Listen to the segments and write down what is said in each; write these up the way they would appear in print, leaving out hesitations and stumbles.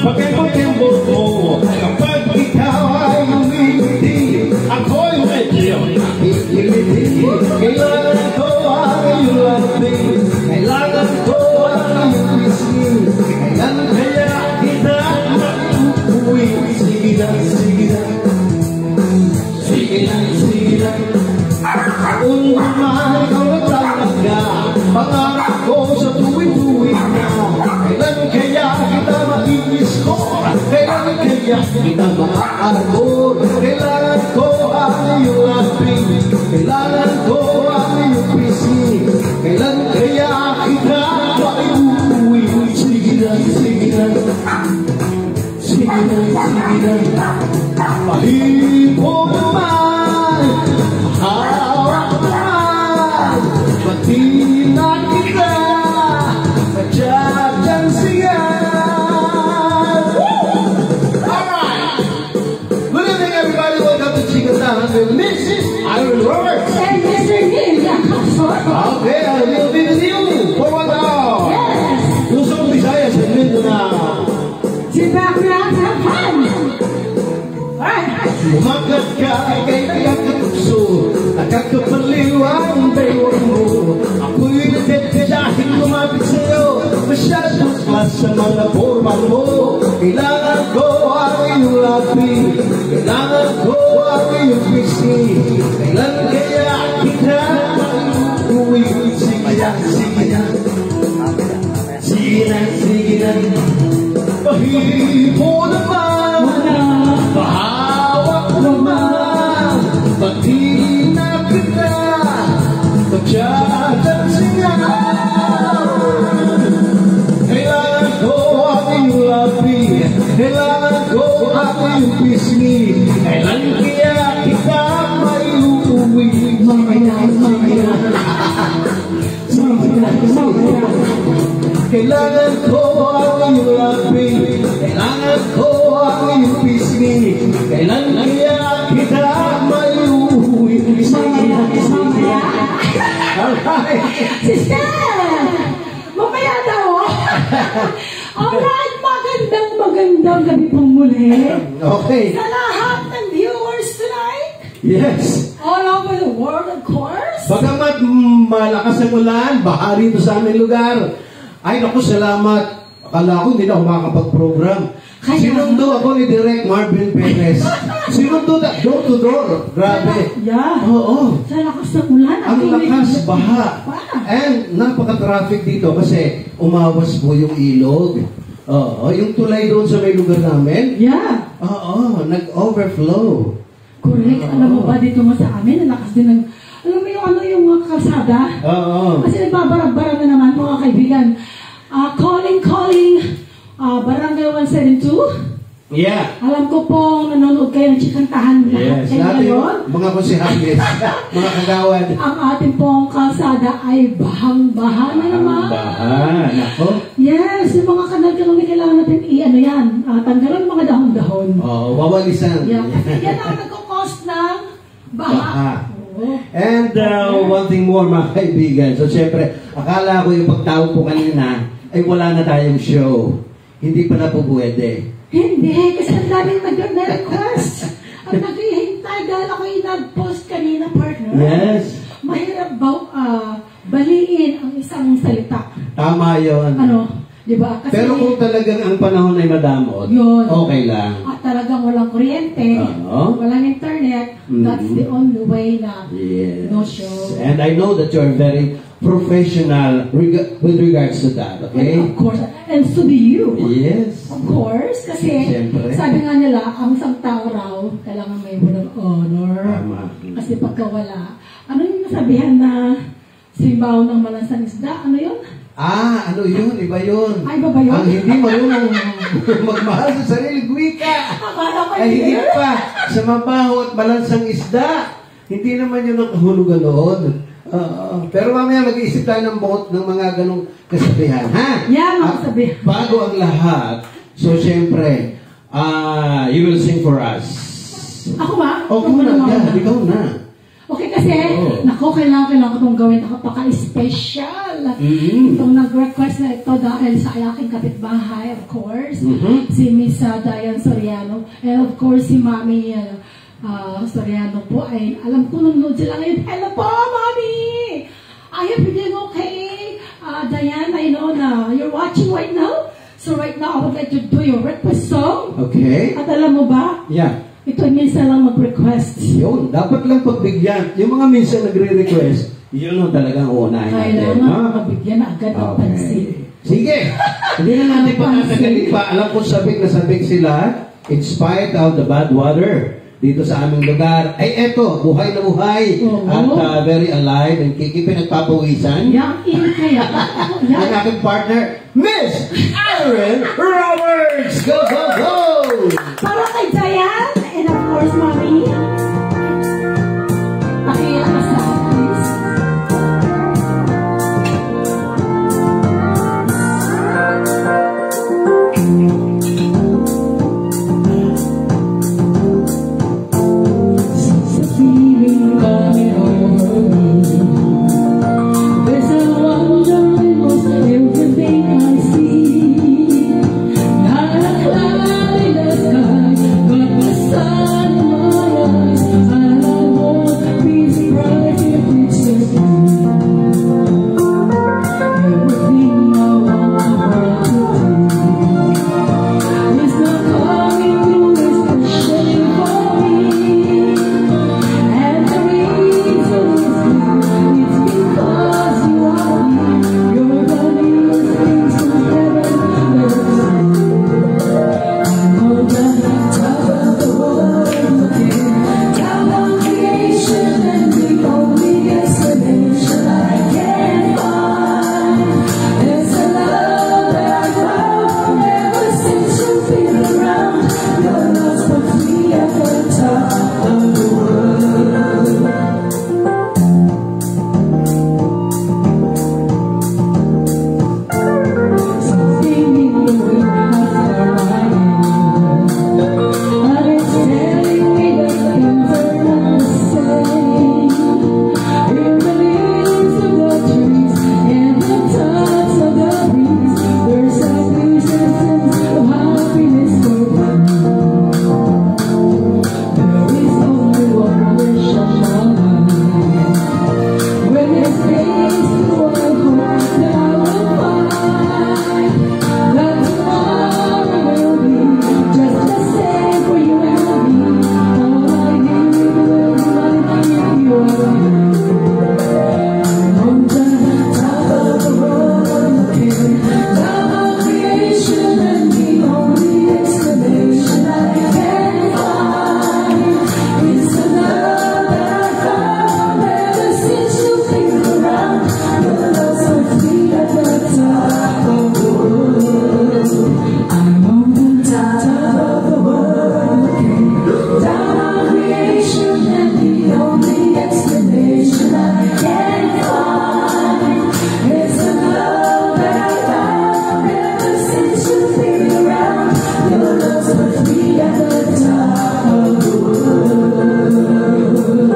Pagkakotembot mo, kapag ikaw ay umingiti, ako'y medyo nakikiliti. Kailangan ko ang iyong labing, kailangan ko ang iyong pisngi. Kailangan kaya kita matutuwi. Sige lang, sige lang, sige lang, sige lang. Kung naman ikaw nagtalaga, pangarap ko sa tuwing-tuwing na. Kailan kaya kita maiis ko? Kailan kaya kita maaarbo? Kailangan ko ang iyong labing, kailangan ko ang iyong pisngi. Kailan kaya kita maiuwi? Sige lang, sige lang, sige lang, sige lang. Pahipo naman, hawak naman, pati na kita, madyadyang siya. Alright! Good evening everybody, welcome to Chika Tahan with Mrs. Iron Roberts. And Mr. Neil Yakasor. Okay, I will be with you for 1 hour. Yes. Luzon, Visayas, and Mindanao. Sit back, relax, have fun. Alright. Umagat ka kay kakapso, nakakapaliw ang tayo mo. Ako'y nadete dahil lumapit sa'yo, masyadong class sa mga forma mo. Kailangan ko ang iyong labi, kailangan ko ang iyong pisngi. Kailan kaya kita uwi? Sige na, sige na, sige na, sige na. Pahipo naman, pahawak naman, pati na kita, magdyadyang siya. Kailangan ko ang iyong labi, kailangan ko ang iyong pisngi. Kailan kaya kita maiuwi? Kailangan ko ang iyong labi, kailangan ko ang iyong pisngi. Kailan kaya kita maiuwi? Alright! Sister! Mamaya daw. Alright, magandang gabi pong muli. Okay. Sa lahat ng viewers tonight. Yes. All over the world, of course. Bagamat malakas ang ulan, baha rito sa aming lugar. Ay, naku, salamat. Akala ko hindi na ako makakapag-program. Sinundo ako ni Direk Marvin Perez. Sinundo na, door to door. Grabe. Yeah. Oo. Sa lakas ng ulan. Ang lakas, baha. And napaka-traffic dito kasi umawas po yung ilog. Oo. Yung tulay doon sa may lugar namin. Yeah. Oo. Nag-overflow. Correct. Alam mo ba dito mo sa amin, ang lakas din ng, alam mo yung yung mga kalsada? Oo. Kasi nagbabarag-barag na naman mga kaibigan. Calling, Barangay 172. Yeah. Alam ko pong nanonood kayo ng Chikantahan lahat Yes. kayo ngayon. Mga konsihales, mga kagawad. Ang ating pong kalsada ay bahang-baha na naman. Baha. Nako. Yes, yung mga kanal-kanal na kailangan natin yan. Tanggalan mga dahon-dahon. Oh, wawalisan. Yeah. Yan ang nagkakos ng baha. Oo. And one thing more mga kaibigan. So syempre, akala ko yung pagtawag po kanina ay wala na tayong show. Hindi pa na po pwede. Hindi, kasi ang daming nag-request. Ang naghihintay dahil ako'y nag-post kanina, partner. Yes. Mahirap ba baliin ang isang salita? Tama yun. Ano? Diba? Kasi, pero kung talagang ang panahon ay madamot, yun, okay lang. at talagang walang kuryente, walang internet, that's the only way na Yes. no show. And I know that you're very professional with regards to that, okay? And of course, and so do you. Yes. Of course, kasi Siyempre. sabi nga nila, ang isang tao raw, kailangan may word of honor. Tama. Kasi pagka wala, ano yung nasabihan na sibaw ng malansang isda? Ano yun? Ano yun? Iba yun. Ay, iba ba yun? Ang hindi marunong magmahal sa sarili, wika. Akala ko Ay, hindi yun. pa. Sa mabaho at balansang isda. Hindi naman yun ang kahulugan noon. Pero mamaya mag-iisip tayo ng mga ganong kasabihan. Ha? Yeah, mga kasabihan. Bago ang lahat, so syempre, you will sing for us. Ako ba? O, kung na, ikaw na. Okay, kasi, nako, kailangan ko itong gawin. Napaka-special. Itong nag-request na ito dahil sa aking kapitbahay, of course. Si Miss Diane Soriano. And of course, si Mami Soriano po ay, alam ko, nanonood sila ngayon. Hello po, Mami! I hope you're doing okay. Diane, I know na you're watching right now. So right now, I would like to do your request song. Okay. At alam mo ba? Yeah. Ito minsan lang mag-request. Yun, dapat lang pagbigyan. Yung mga minsan nagre-request, yun ang talagang uunahin natin. Kailangan mabigyan na agad ng pansin. Sige! Hindi na natin pagkakagaling pa. Alam ko sabik na sabik sila, in spite of the bad weather dito sa aming lugar. Ay, eto, buhay na buhay. At very alive and pinagpapawisan. Yang in kaya. Ang aking partner, Miss Aaron Roberts! Go, go, go! Para kay Diane, and of course, Mami. Pakiyak ka sa please. Sa feeling coming over me, there's a wonder in most everything I see. Not a cloud in the sky, but the sun in my eyes. And I won't be surprised if it's just me. Everything I want the world to do is not coming through, especially for me. And the reason is because you are me. You're the nearest thing to heaven there's. I know that on top of the world looking down on creation, and the only explanation I can find is the love that I found ever since you've been around. Your love's put me at the top of the world. Something in the way has arrived, but it's telling me that things are not the same. In the leaves of the trees and the tops of the breeze, there's a clear sense of happiness for me. There is only one wish on my mind. When there's things to I hope that I will find that tomorrow will be just the same for you and me. All I need will be mine if you are here. On the top of the world looking down on creation, and the only explanation I can find is the love that I found ever since you've been around. Your love's put me at the top of the world. I'm on the top of the world looking down on creation, and the only explanation I can find is the love that I found ever since you've been around. Your love's put me at the top of the world.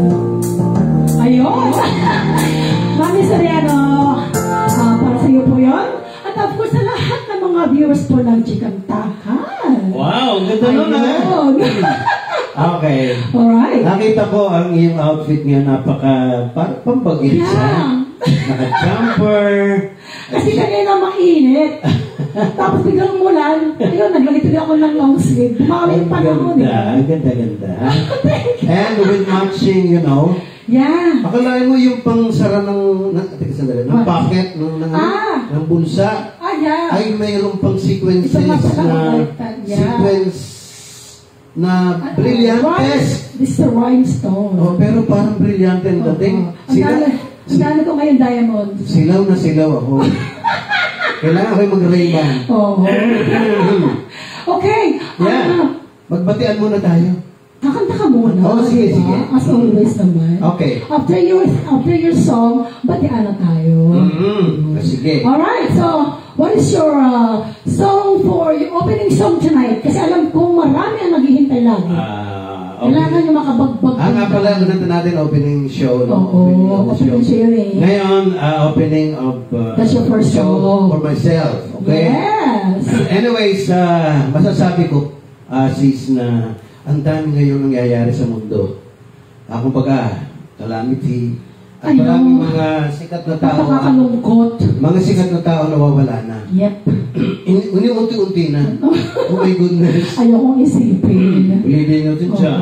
Ayun! Mami Soriano, para sa iyo po yun. At of course, sa lahat ng mga viewers po ng Chikantahan. Wow, ganda nun Ayun. Okay. Alright. Nakita ko ang iyong outfit nga parang pambagit siya. Naka-jumper. Kasi kanina mainit. Tapos biglang umulan. Ayun, naglagay ako ng long sleeve. Bumami yung panahon. Ang ganda. And with matching, Yeah. akalain mo yung pangsara ng pocket, ng bulsa, Yeah. ay mayroong pang sequences Ito nga pala, na baliktad, yeah. sequence na brilyantes. This is a rhinestone. Oh, pero parang brilyante ang dating. Ang dami ko ngayon diamond. Silaw na silaw ako. Kailangan ako yung mag-Ray-Ban. Oh. Okay. Yeah. Magbatian muna tayo. Kakanta ka muna. Oh, sige. As always naman. Okay. After your song, batian na tayo. Sige. Alright, so, what is your song for your opening song tonight? Kasi alam ko marami ang naghihintay lagi. Kailangan yung makabagbag. Nga pala, nandun natin opening show. No? Oo, opening show eh. Ngayon, opening of that's your first show for myself. Okay? Yes. Anyways, masasabi ko, sis, na ang dami ngayon nangyayari sa mundo. Kumbaga, calamity, at maraming mga sikat na tao. Nakakalungkot. Mga sikat na tao nawawala na. Yep. Unti-unti na. Oh my goodness. Ayokong isipin. Ulitin nyo din siya.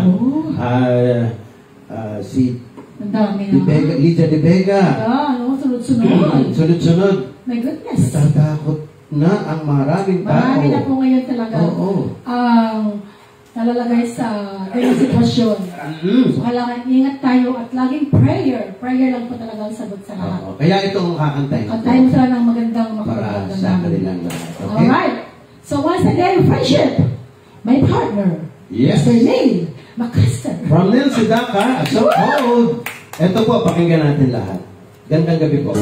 Si ang dami na. Lydia De Vega. Sunod-sunod. Sunod-sunod. My goodness. Natatakot na ang maraming tao. Marami na po ngayon talaga. Ang nalalagay sa ganyan sitwasyon. So, kailangan ingat tayo at laging prayer. Prayer lang po talaga ang sagot sa lahat. Kaya ito ang kakantayin. Kantayin mo sila ng magandang para sa kanilang lahat. Okay? Alright. So, once again, friendship. My partner. Yes. Mr. Neil Macaster. From Neil Sidaka, so cold. Ito po, pakinggan natin lahat. Gandang gabi po.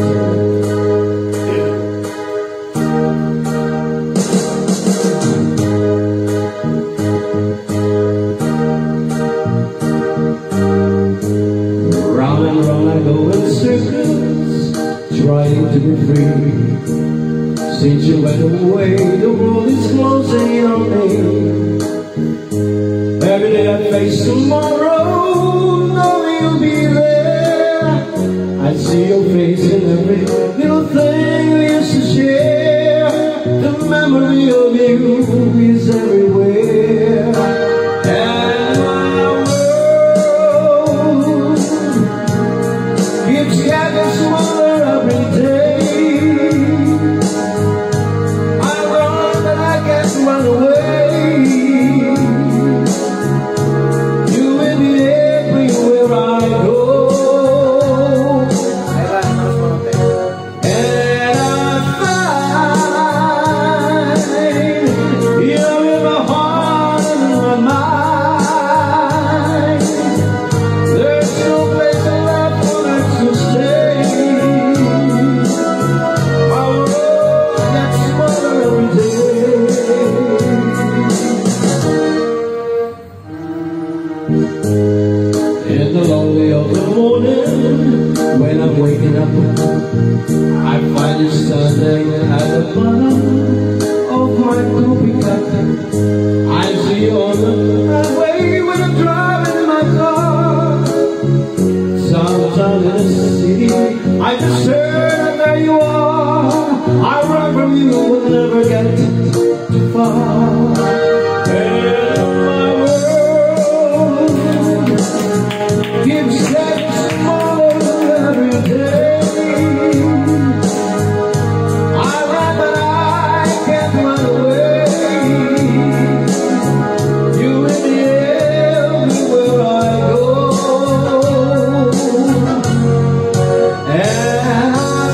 Trying to be free. Since you went away, the world is closing in on me. Every day I face tomorrow, knowing you'll be there. I see your face in every little thing we used to share. The memory of you is everywhere. And my world keeps getting smaller every day. I run, but I can't run away. You will be everywhere I go. And I find you're in my heart and in my mind. There's no place left for us to stay. My world gets smaller every day. In the lonely of the morning, when I'm waking up, I find you standing at the bottom of my coffee cup. I see you on the highway when I'm driving in my car. Sometimes in the city, I just turn and there you are. I run from you, will never get too far. And my world keeps getting smaller every day. I run, but I can't run away. You will be everywhere I go. And I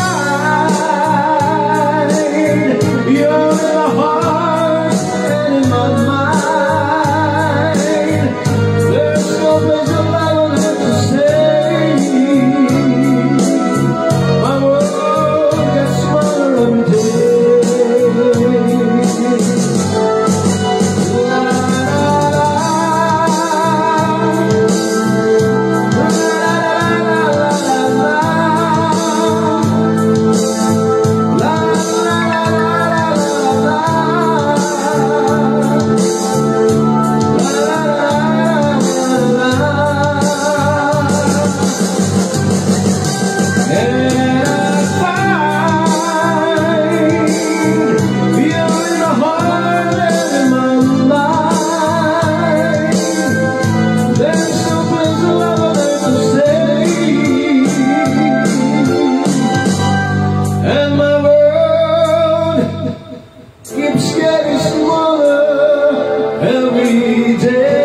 find you're in my heart and in my mind. There's no place alone to stay. My world gets smaller every day. La, la, and my world keeps getting smaller every day.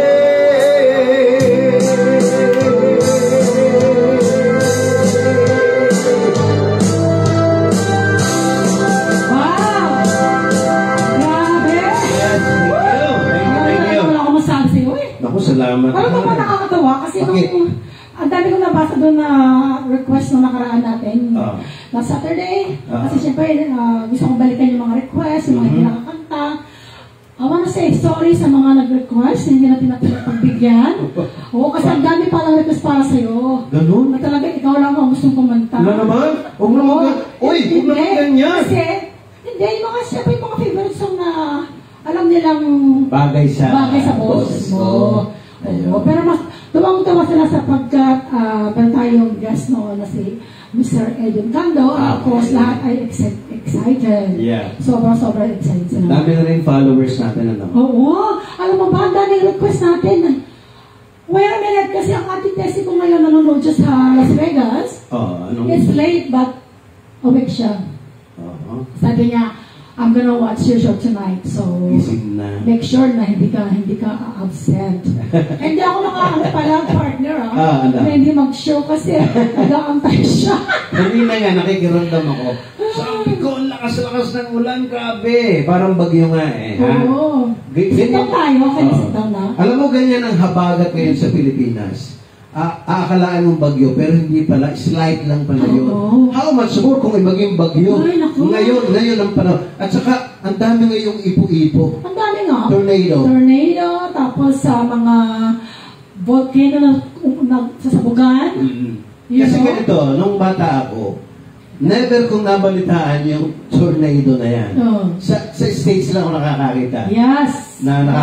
Wow! Grabe! Yes, thank you. Wala akong masabi sa'yo eh. Naku, salamat. Alam mo ba nakakatawa? Kasi Bakit? ang dami kong nabasa doon na request nung nakaraan natin. Na Saturday. Kasi syempre, gusto kong balikan yung mga request, yung mga hindi nakakanta. wanna say sorry sa mga nag-request, hindi natin pagbigyan. Oo, kasi ang dami palang request para sa'yo. Ganun? Na talaga ikaw lang ang gustong kumanta. Wala naman? Huwag naman Uy, huwag naman ganyan. Kasi, hindi, yung mga siyempre yung mga favorite song na alam nilang Bagay sa boses mo. Ayun. Oo, pero mas tuwang-tuwa sila sapagkat meron tayong guest noon na si Mr. Edwin Cando. Of course, lahat ay excited. Yeah. Sobrang excited sila. Dami na rin followers natin, ano? Oo. Alam mo ba, ang daming request natin. Wait a minute, kasi ang ating testing ko ngayon nanonood siya sa Las Vegas. Anong... It's late, but awake siya. Sabi niya, I'm gonna watch your show tonight, so Gising na. make sure na hindi ka absent. Hindi ako pala partner, na hindi mag-show kasi nag-aantay siya. Kanina nga, nakikiramdam ako. Sabi ko, ang lakas-lakas ng ulan, grabe. Parang bagyo nga eh. Oo. Sit down tayo, sit down na. Alam mo, ganyan ang habagat ngayon sa Pilipinas. Aakalaan mong bagyo, pero hindi pala, slight lang pala yun. How much more kung ay maging bagyo? Ay, naku. Ngayon ang panahon. At saka, ang dami ngayong ipo-ipo. Ang dami nga. Tornado, tapos sa mga volcano na sasabugan. Kasi ganito, nung bata ako, never kong nabalitaan yung tornado na yan. Sa States lang ako nakakakita. Yes.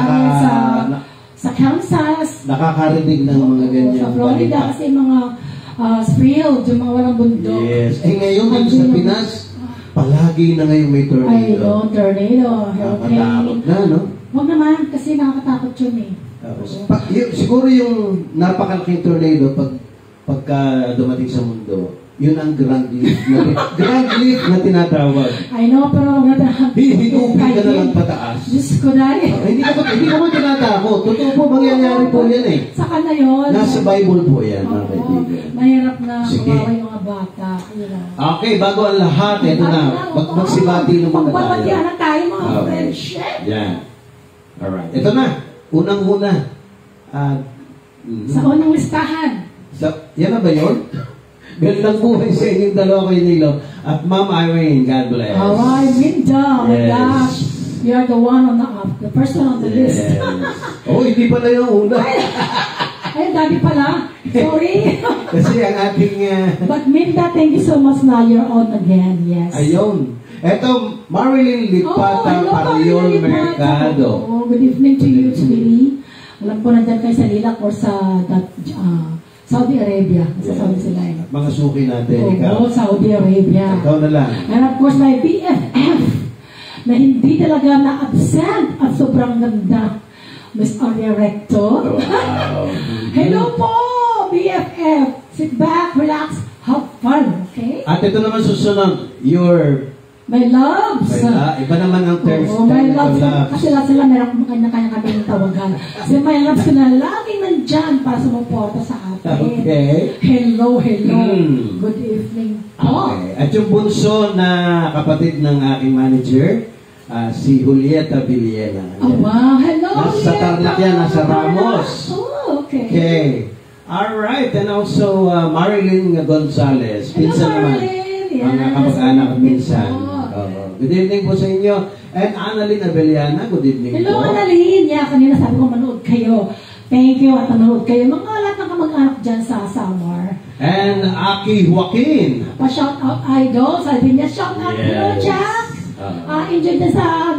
Sa Kansas. Nakakarinig ng mga ganyan. Sa Florida kasi mga field, yung mga walang bundok. Yes. Ngayon dito sa Pinas, palagi na ngayon may tornado. Ay, no, tornado, hurricane. Nakakatakot na, no? Huwag naman, kasi nakakatakot yun eh. Siguro yung napakalaking tornado pagka dumating sa mundo, yun ang grand lift na tinatawag. I know, pero huwag natin. Hinupin ka na lang pataas. Diyos ko na eh. Hindi ko tinatakot. Totoo po, mangyayari po yan eh. Saka na yun. Nasa Bible po yan, mga kaibigan. Mahirap na kumawa yung mga bata. Okay, bago ang lahat, ito na. Magsibati naman na tayo. Magbabatihan na tayo, mga friendship. Yan. Alright. Ito na. Unang-una. Sa unang listahan. Yan na ba yun? Gandang buhay sa inyong dalawa kayo nilo. At Ma'am Irene, God bless. Alright, Minda. Oh my gosh. You're the one on the first one on the list. Oh, hindi pala yung una. Ay, dami pala. Sorry. Kasi ang ating... But Minda, thank you so much na you're on again. Yes. Ayun. Eto, Marilyn Lipata Pariol Mercado. Good evening to you, sweetie. Alam ko nandyan kayo sa Lilac or sa Saudi Arabia. Sa Saudi sila eh. Mga suki natin. Oo, Saudi Arabia. Ikaw na lang. And of course, my BFF na hindi talaga na-absent at sobrang ganda. Miss Aria Recto. Wow. Hello po, BFF. Sit back, relax, have fun, okay? At ito naman susunod, your... My loves. Iba naman ang terms. Oo, my loves. Kasi lahat sila meron kanya-kanya kami ng tawagan. Kasi my loves na laging nandyan para sumuporta sa atin. Okay. Hello. Good evening po. Okay. At yung bunso na kapatid ng aking manager, si Julieta Villena. Oh, wow. Hello, Nasa Tarlac yan, nasa Ramos. Oh, okay. Okay. Alright. And also, Marilyn Gonzalez. Pinsan naman. Yes. Mga kapag-anak at pinsan. Good evening po sa inyo. And Annalyn Abeliana, good evening Hello, po. Annalyn. Yeah, kanina sabi ko manood kayo. Thank you at manood kayo. Mga lahat ng kamag-anak dyan sa Samar. And Aki Joaquin. Pa-shout out idol. Sabi niya, shout out. Hello, Jack. Enjoy din sa,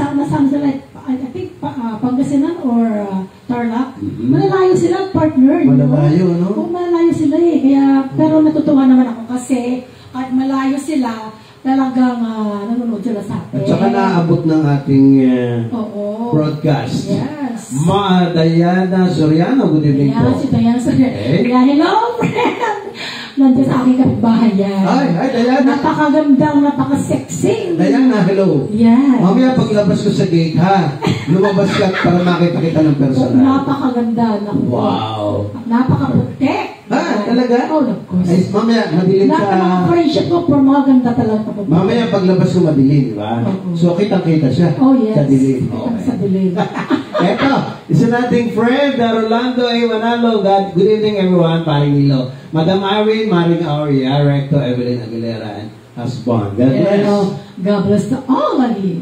I think, Pangasinan or Tarlac. Malalayo sila, partner. Malalayo, no? Oo, malalayo sila eh. Kaya, pero natutuwa naman ako kasi kahit malayo sila, talagang nanonood sila sa atin. At saka naabot ng ating broadcast. Yes. Ma Diana Soriano, good evening po. Si Diana Soriano. Yeah, hello, friend! Nandiyan sa aking kapitbahay yan. Hi, Diana. Napakagandang, napaka-sexy. Diana, hello. Yes. Mamaya paglabas ko sa gate, ha? Lumabas ka para makita kita ng personal. Napakaganda. Wow. Napakaputi. Talaga? Oh, of course. Ay, mamaya, madilim Lahat ng mga sa... friendship ko, for mga ganda talaga. Mamaya paglabas ko madilim, di ba? So, kitang-kita siya. Oh, yes. Sa dilim. Sa dilim. Eto, isa nating friend, Rolando A. Manalo. Good evening, everyone. Paring Nilo. Madam Irene, Maring Aurea, Recto Evelyn Aguilera, and husband. God bless. God bless to all of you.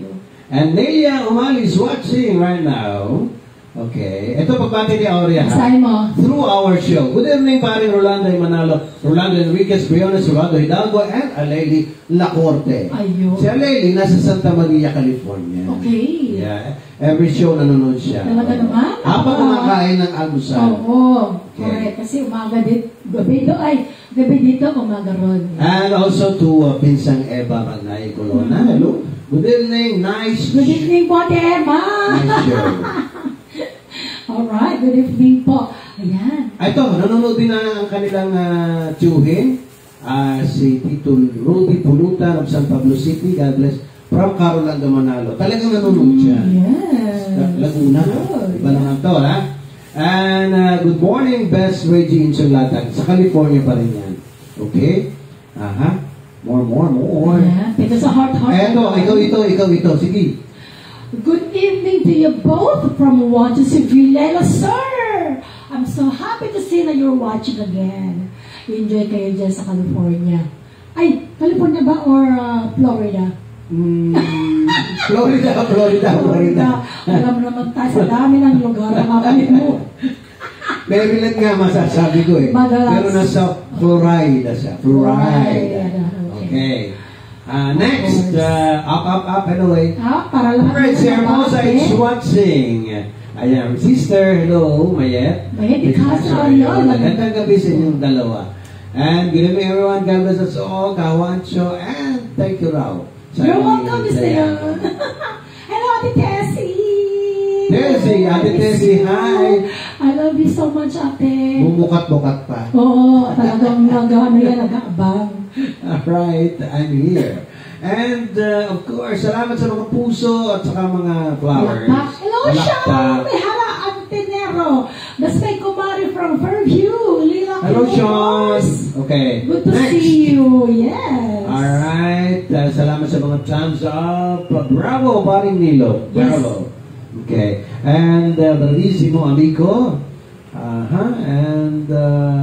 And Nelia Umali is watching right now. Okay. Ito pagbati ni Aurea. Basahin mo. Through our show. Good evening, paring Rolando Manalo, Rolando Enriquez, Briones, Rolando Hidalgo, and Aleli Lacorte. Ayun. Si Aleli nasa Santa Maria, California. Okay. Yeah. Every show nanonood siya. Talaga naman? Habang kumakain ng almusal. Oo. Okay. Correct. Kasi umaga dito, gabi dito, umaga ron. And also to Pinsang Eva Magnay Colonna. Hello. Good evening. Nice. Good evening po, Emma. Nice show. Alright, good evening po. Ayan. Ito, nanonood din na ang kanilang tiyuhin. Si Tito Rudy Pulutan of San Pablo City. God bless. From Carolando, Manalo. Talagang nanonood siya. Yes. Laguna. Good. Iba naman to, ha? And good morning, Best Reggie Insulatag. Sa California pa rin yan. Okay? Aha. More. Ayan. Ito sa heart. Eto, ikaw ito. Sige. Good evening to you both from Juan to Villela, sir. I'm so happy to see that you're watching again. Enjoy kayo dyan sa California. Ay, California ba or Florida? Florida. Alam naman tayo sa dami ng lugar na makalit mo. Maryland nga masasabi ko eh. Madalas. Pero nasa Florida siya. Florida. Okay. Next, up, anyway. Para lahat Alright, si Hermosa is watching. Ayan, sister, hello, Mayet. Mayet, ikasa, yun. Magandang gabi sa inyong dalawa. And good evening everyone, God bless us all, Kawancho, and thank you, Rao. You're welcome, Mr. Hello, Ate Tessie. Ate Tessie, hi. I love you so much, Ate. Bumukat-bukat pa. Oo, talagang nag-aabang. Alright, I'm here. And of course, salamat sa mga puso at saka mga flowers. Hello, Sean! Hala, Antenero. That's my kumari from Fairview. Lila Hello, Sean. Okay. Good to Next. see you. Yes. Alright, salamat sa mga thumbs up. Bravo, paring Nilo. Yes. Bravo. Okay. And bellissimo amigo. And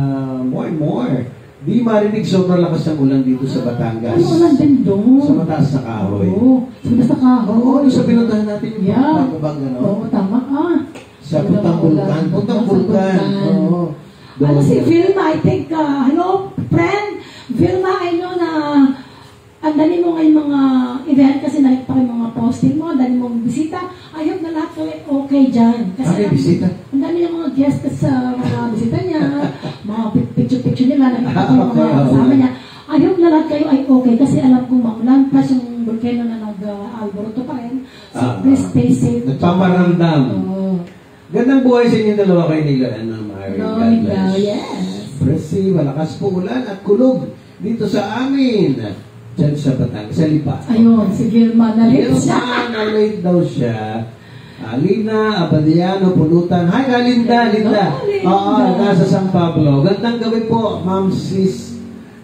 more. Di marinig sobrang lakas ng ulan dito sa Batangas. Ano ulan din doon? Sa mataas na kahoy. Oo. Sa mataas na kahoy. Oo, yung sa pinuntahan natin yung Yeah. pagkabang gano'n. Oo, tama. Sa Puntang Bulkan. Puntang Bulkan. Oo. Ano si Vilma, I think, hello, friend. Vilma, I know na ang dali mo ngayon mga event kasi nakita ko yung mga posting mo, dali mo bisita. I hope na lahat okay dyan. Kasi bisita? ang dami yung mga guest sa mga bisita niya, mga picture-picture nila, nakita ko yung mga kasama niya. I hope na lahat kayo ay okay kasi alam kong maulan, plus yung volcano na nag-alboroto pa rin. So please stay safe. Nagpaparamdam. Gandang buhay sa inyo dalawa kayo nila. Mary, God bless. Yes. Presi, malakas po ulan at kulog dito sa amin. Diyan sa Batangas, sa Lipa. Ayun, si Vilma na late siya. Na-late daw siya. Lina, Abadiano, Pulutan. Hi, Linda. Oo, nasa San Pablo. Gandang gabi po, Ma'am Sis.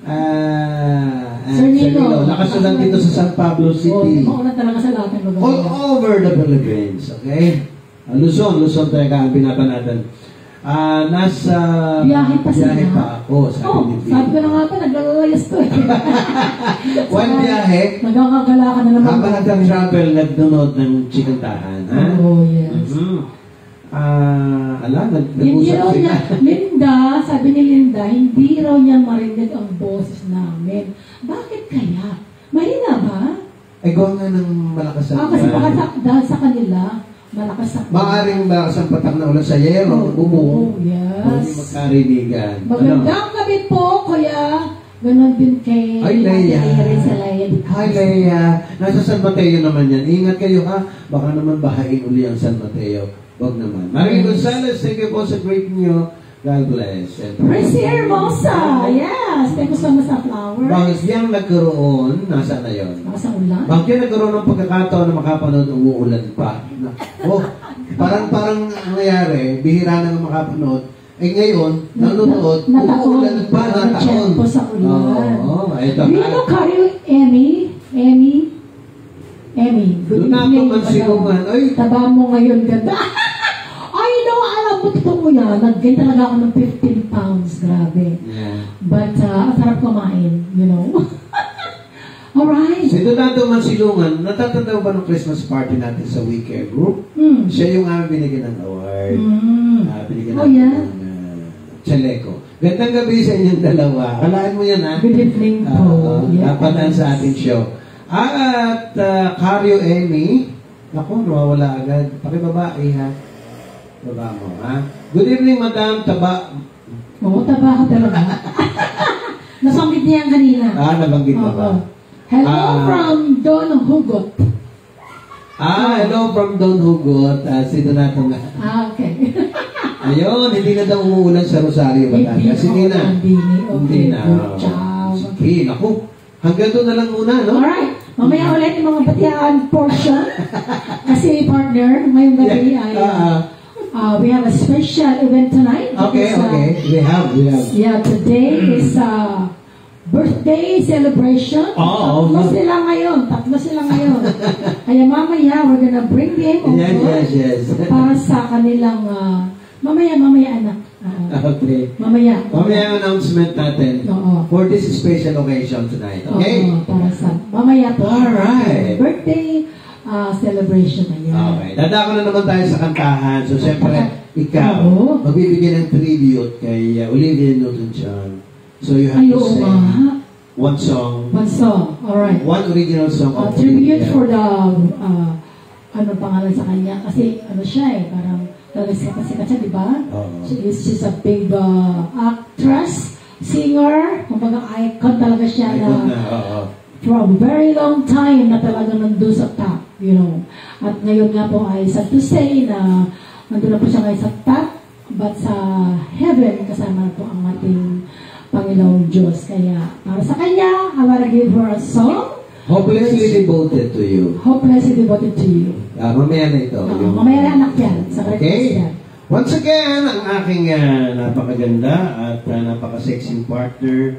Sir Nino. Nakasulan dito sa San Pablo City. Maulan talaga sa lahat ng lugar. All over the Philippines. Okay? Luzon talaga ang pinapanatan. Nasa Biyahe pa ako. Sabi ko na nga pa, naglalayas to eh. One biyahe. Nagkakagala ka na naman. Habang nag-travel, nagdunod ng chikantahan. Oh, yes. Hindi nag-usap raw sila. niya, sabi ni Linda, hindi raw niya marinig ang boses namin. Bakit kaya? Mahina ba? Gawa nga ng malakas ang Kasi baka dahil sa kanila, malakas ang maaring malakas ang patak na ulan sa yero, Oh, yes. Hindi magkarinigan. Magandang gabi po, kuya. Ganon din kay Hi, Leia. Hi, Leia. Leia. Nasa San Mateo naman yan. Ingat kayo ha. Baka naman bahain uli ang San Mateo. Wag naman. Marie Gonzalez, thank you po sa great niyo. God bless. Presi Hermosa. Yes. Thank you so much sa flower. Bakit yang nagkaroon, nasa na yun? Nasa ulan? Bakit nagkaroon ng pagkakataon na makapanood ng uulan pa? Parang nangyayari, bihira na makapanood. Ngayon, nanonood, uulan pa na taon. Po sa ulan. Ito. Do you know Carol Emmy? Good doon evening. ako mansinuman. Ay, taba mo ngayon, ganda. Ay, no, alam mo, totoo yan. Nag-gain talaga ako ng 15 pounds. Grabe. yeah. But, ang sarap kumain, you know. Alright. Si Donato Mansilungan, natatanda ba ng Christmas party natin sa We Care Group? Siya yung aming binigyan ng award. Binigyan natin ng Chaleco. Gandang gabi sa inyong dalawa. Kalaan mo yan, ha? Good evening po. Napadaan sa ating show. At Cario Amy, naku, nawawala agad. Pakibabae, ha? Baba mo, ha? Good evening, Madam Taba. Oo, taba ka talaga. Nasanggit niya yan kanina. Nabanggit na ba? Hello from Don Hugot. Hello from Don Hugot. Si Donato nga. Okay. Ayun, hindi na daw umuulan sa Rosario, Batangas. Hindi na. Hindi na. Sige, naku. Hanggang doon na lang muna, no? Alright. Mamaya ulit yung mga batiaan portion. Kasi partner, ngayong gabi ay we have a special event tonight. Okay. We have. Yeah, today is birthday celebration. Tatlo sila ngayon. Kaya mamaya, we're gonna bring them over. Yes. Para sa kanilang, mamaya anak. Okay. Mamaya ang announcement natin. For this special occasion tonight. Okay? Para sa, mamaya po. Alright. Birthday celebration na yan. Okay. Dadako na naman tayo sa kantahan. So, siyempre, ikaw, magbibigyan ng tribute kay Olivia Newton-John. So, you have to sing one song. Alright. One original song of tribute for the, ano pangalan sa kanya? Kasi, ano siya parang, sikat siya, di ba? She's a big actress, singer, kumbaga icon talaga siya for a very long time na talaga nandun sa top, At ngayon nga po ay sad to say na nandun na po siya ngayon sa top, but sa heaven kasama na po ang ating Panginoong Diyos. Kaya para sa kanya, I wanna give her a song. Hopelessly devoted to you. Mamaya na ito. Mamaya na anak yan. Okay. Once again, ang aking napakaganda at napaka-sexy partner.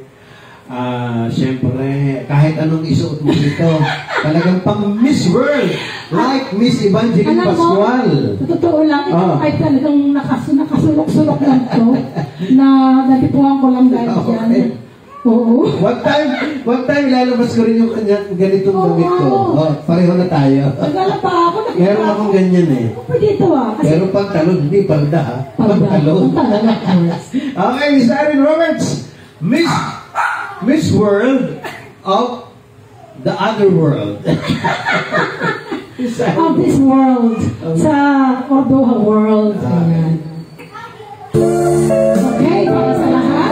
Siyempre, kahit anong isuot mo dito, talagang pang Miss World, like Miss Evangeline Pascual. Totoo lang, ito ay talagang nakasulok-sulok lang to, na natipuan ko lang dahil dyan. Oo. One time ilalabas ko rin yung ganitong gamit ko. Pareho na tayo. Nagala pa ako. Meron akong ganyan Dito Pero pantalon, hindi palda Pantalon. Okay, Miss Irene Roberts. Miss World of the other world. Of this world. Sa Ordoha world. Okay, para sa lahat.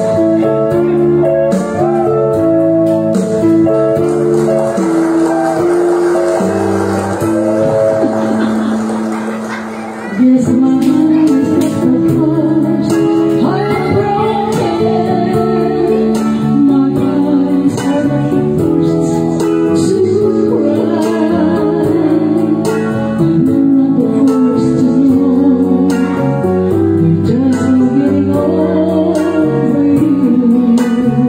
This mind is because I'm broken. My eyes are forced to cry. I'm not the first to know. You're just getting over you.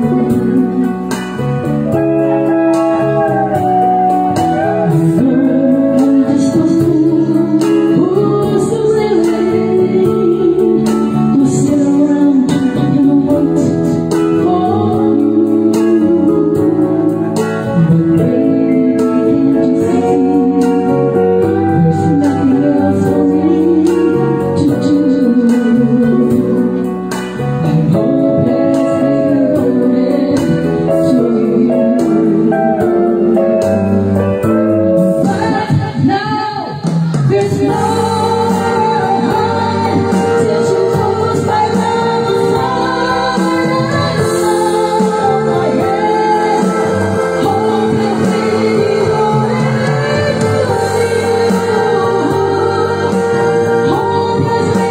I'm just a fool who's so willing to sit around and wait for you. But baby, can't you see there's nothing else for me to do? I'm hopelessly devoted to you. But now there's no hide since you closed my mouth and saw my head. Hopelessly devoted to you. Hopelessly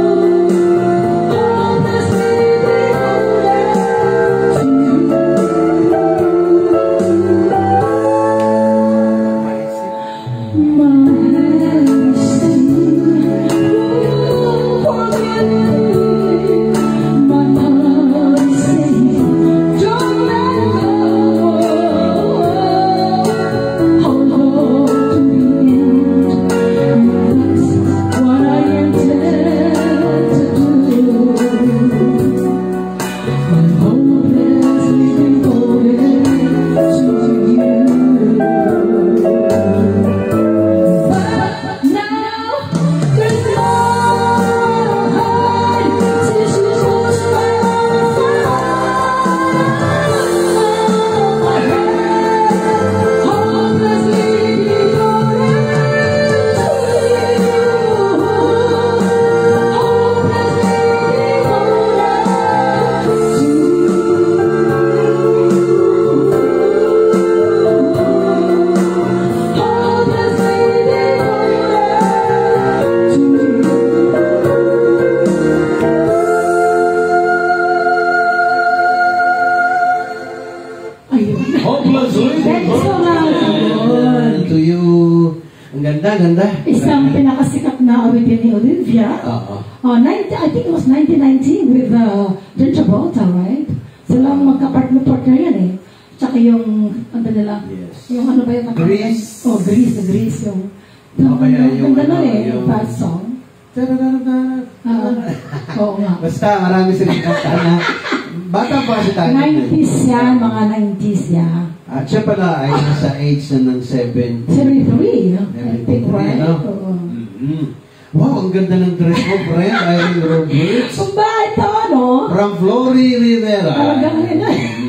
devoted to you. plus. Thank you so much. To you. Ang ganda, ganda. Isang pinakasikat na awitin ni Olivia. Oo. I think it was 1919 with John Travolta, right? Sila ang magka-partner yan eh. Tsaka yung, ano nila, Yes. yung ano ba yung Grease. Oh, Grease, yung, kaya yung ganda ano, nun eh, yung- yung bad song. Oo nga. Basta, marami silang kanta na. Bata pa kasi tayo. 90s yan, mga 90s yan. At siya pala ay nasa age na ng 70. 73, I think, right? no? Oo. Mm-hmm. Wow, ang ganda ng dress mo, Brent. Irene Roberts. Kung ba ito, ano? From Flory Rivera. Talagang yun.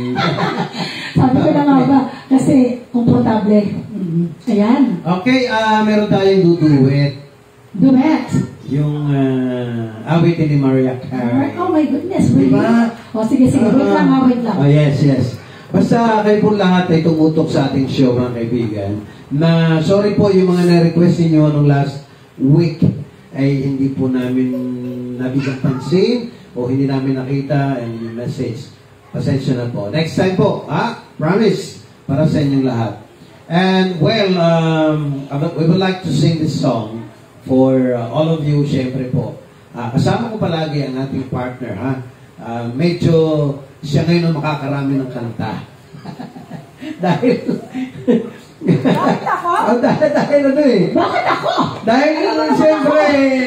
Sabi ko na nga ba, kasi komportable. Ayan. Okay, meron tayong duduet. Duet. Yung awitin ni Mariah Carey. Oh my goodness, really? Diba? O sige, wait lang. Oh, yes. Basta kayo po lahat ay tumutok sa ating show, mga kaibigan. Na, sorry po, yung mga na-request ninyo nung last week ay hindi po namin nabigang pansin o hindi namin nakita yung message. Pasensya na po. Next time po, promise, para sa inyong lahat. And, well, we would like to sing this song for all of you, syempre po. Kasama ko palagi ang ating partner, ha? Medyo siya ngayon ang makakarami ng kanta. Dahil... Bakit ako? Dahil ano eh. Bakit ako? Dahil siyempre,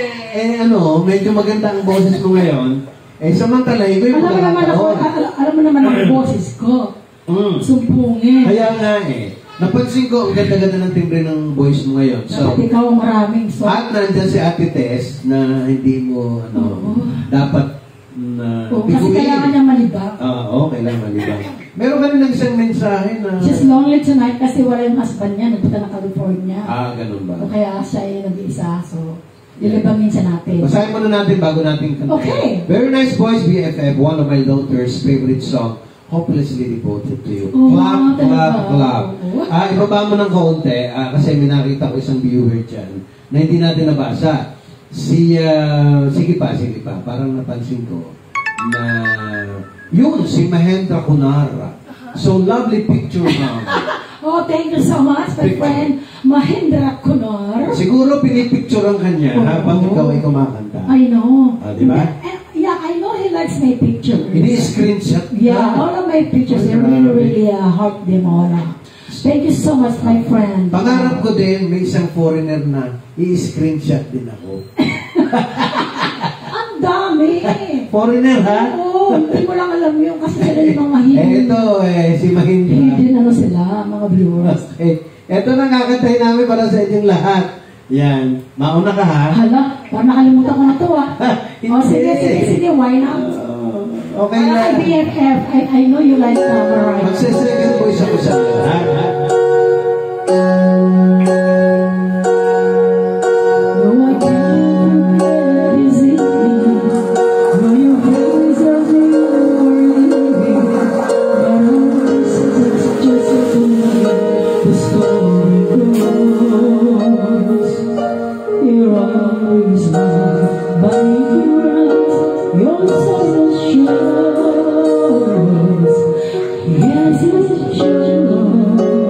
medyo maganda ang boses mo ngayon. Samantala, ito yung Alam mo naman ang boses ko. Sumpungin. Kaya nga napansin ko, ang ganda-ganda ng timbre ng voice mo ngayon. So, dapat ikaw ang maraming song. at nandyan si Ate Tess na hindi mo, dapat kasi kailangan niya malibang. Kailangan malibang. Meron ka rin isang mensahe na... She's lonely tonight kasi wala yung husband niya. Nagpunta na California. Ganun ba? O kaya siya ay nag-iisa. So, lilibangin siya natin. Basahin muna natin bago natin kanta. Okay. Very Nice Boys, BFF, one of my daughter's favorite song, Hopelessly Devoted to You. Oh, Clap, clap, talaga? clap. Ibaba mo ng kaunti, kasi may nakita ko isang viewer dyan na hindi natin nabasa. Sige pa. Parang napansin ko na yun, si Mahendra Kunara. So, lovely picture, ma'am. Oh, thank you so much, my friend Mahendra Kunar. Siguro pinipicturean kanya habang ikaw ay kumakanta. I know. Diba? Yeah, I know he likes my pictures. Ini-screenshot Yeah, all of my pictures, they really heart them all. Thank you so much, my friend. Pangarap ko din, may isang foreigner na i-screenshot din ako. Ang dami! Foreigner, ha? Oo, hindi mo lang alam yun kasi sila yung mga hidden. Ito, si Mahindra. Hidden sila, mga viewers. Okay. Ito na kakantay namin para sa inyong lahat. Yan. Mauna ka, ha? Hala, parang nakalimutan ko na to, Sige, why not? Okay Para lang. kay BFF, I know you like Mariah. Magse-second voice ako sa lahat, ha? No, I can't forget easily. No, your ways are leaving. But it's just to me. The story goes. You're always loved by your eyes. Your sorrow shows. Yes, it's your love.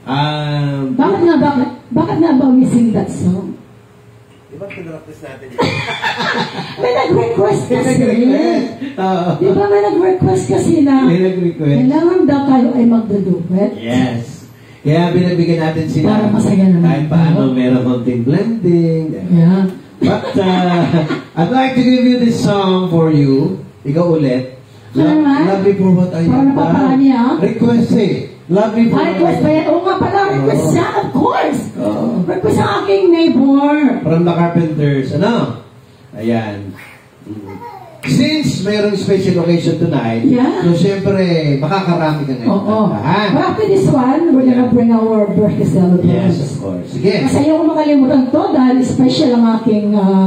Bakit nga ba we sing that song? Di ba pinractice natin yun? May nag-request kasi. Di ba may nag-request kasi na May nag-request. kailangan daw kayo ay magduduet. Yes. Kaya binabigyan natin sila. Para masaya naman. Kahit paano meron konting blending. Yeah. But I'd like to give you this song for you. Ikaw ulit. Love me for what I Para am. napaparaan niya. Request eh. Love me for Request ba yan? Oo nga pala, request siya, of course. Oo. Request ang aking neighbor. From the Carpenters. Ano? Ayan. Since mayroong special occasion tonight, Yeah. so syempre, makakarami ka ngayon. Oo. Kantahan. But after this one, we're gonna bring our birthday Yes, celebrants. of course. Sige. Kasi ayaw ko makalimutan to dahil special ang aking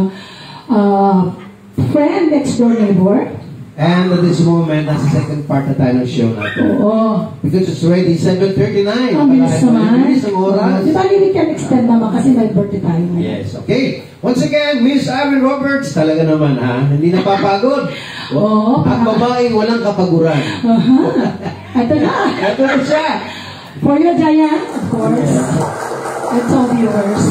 friend, next door neighbor. And at this moment, nasa second part na tayo ng show natin. Oo. Because it's already 7:39. Ang bilis naman. Bilis ang oras. Di ba, hindi can extend naman kasi may birthday tayo ngayon. Yes, okay. Once again, Miss Aaron Roberts, talaga naman ha, hindi napapagod. Oo. At babaeng walang kapaguran. Ito na. Ito na siya. For you, Diane, of course. And all viewers.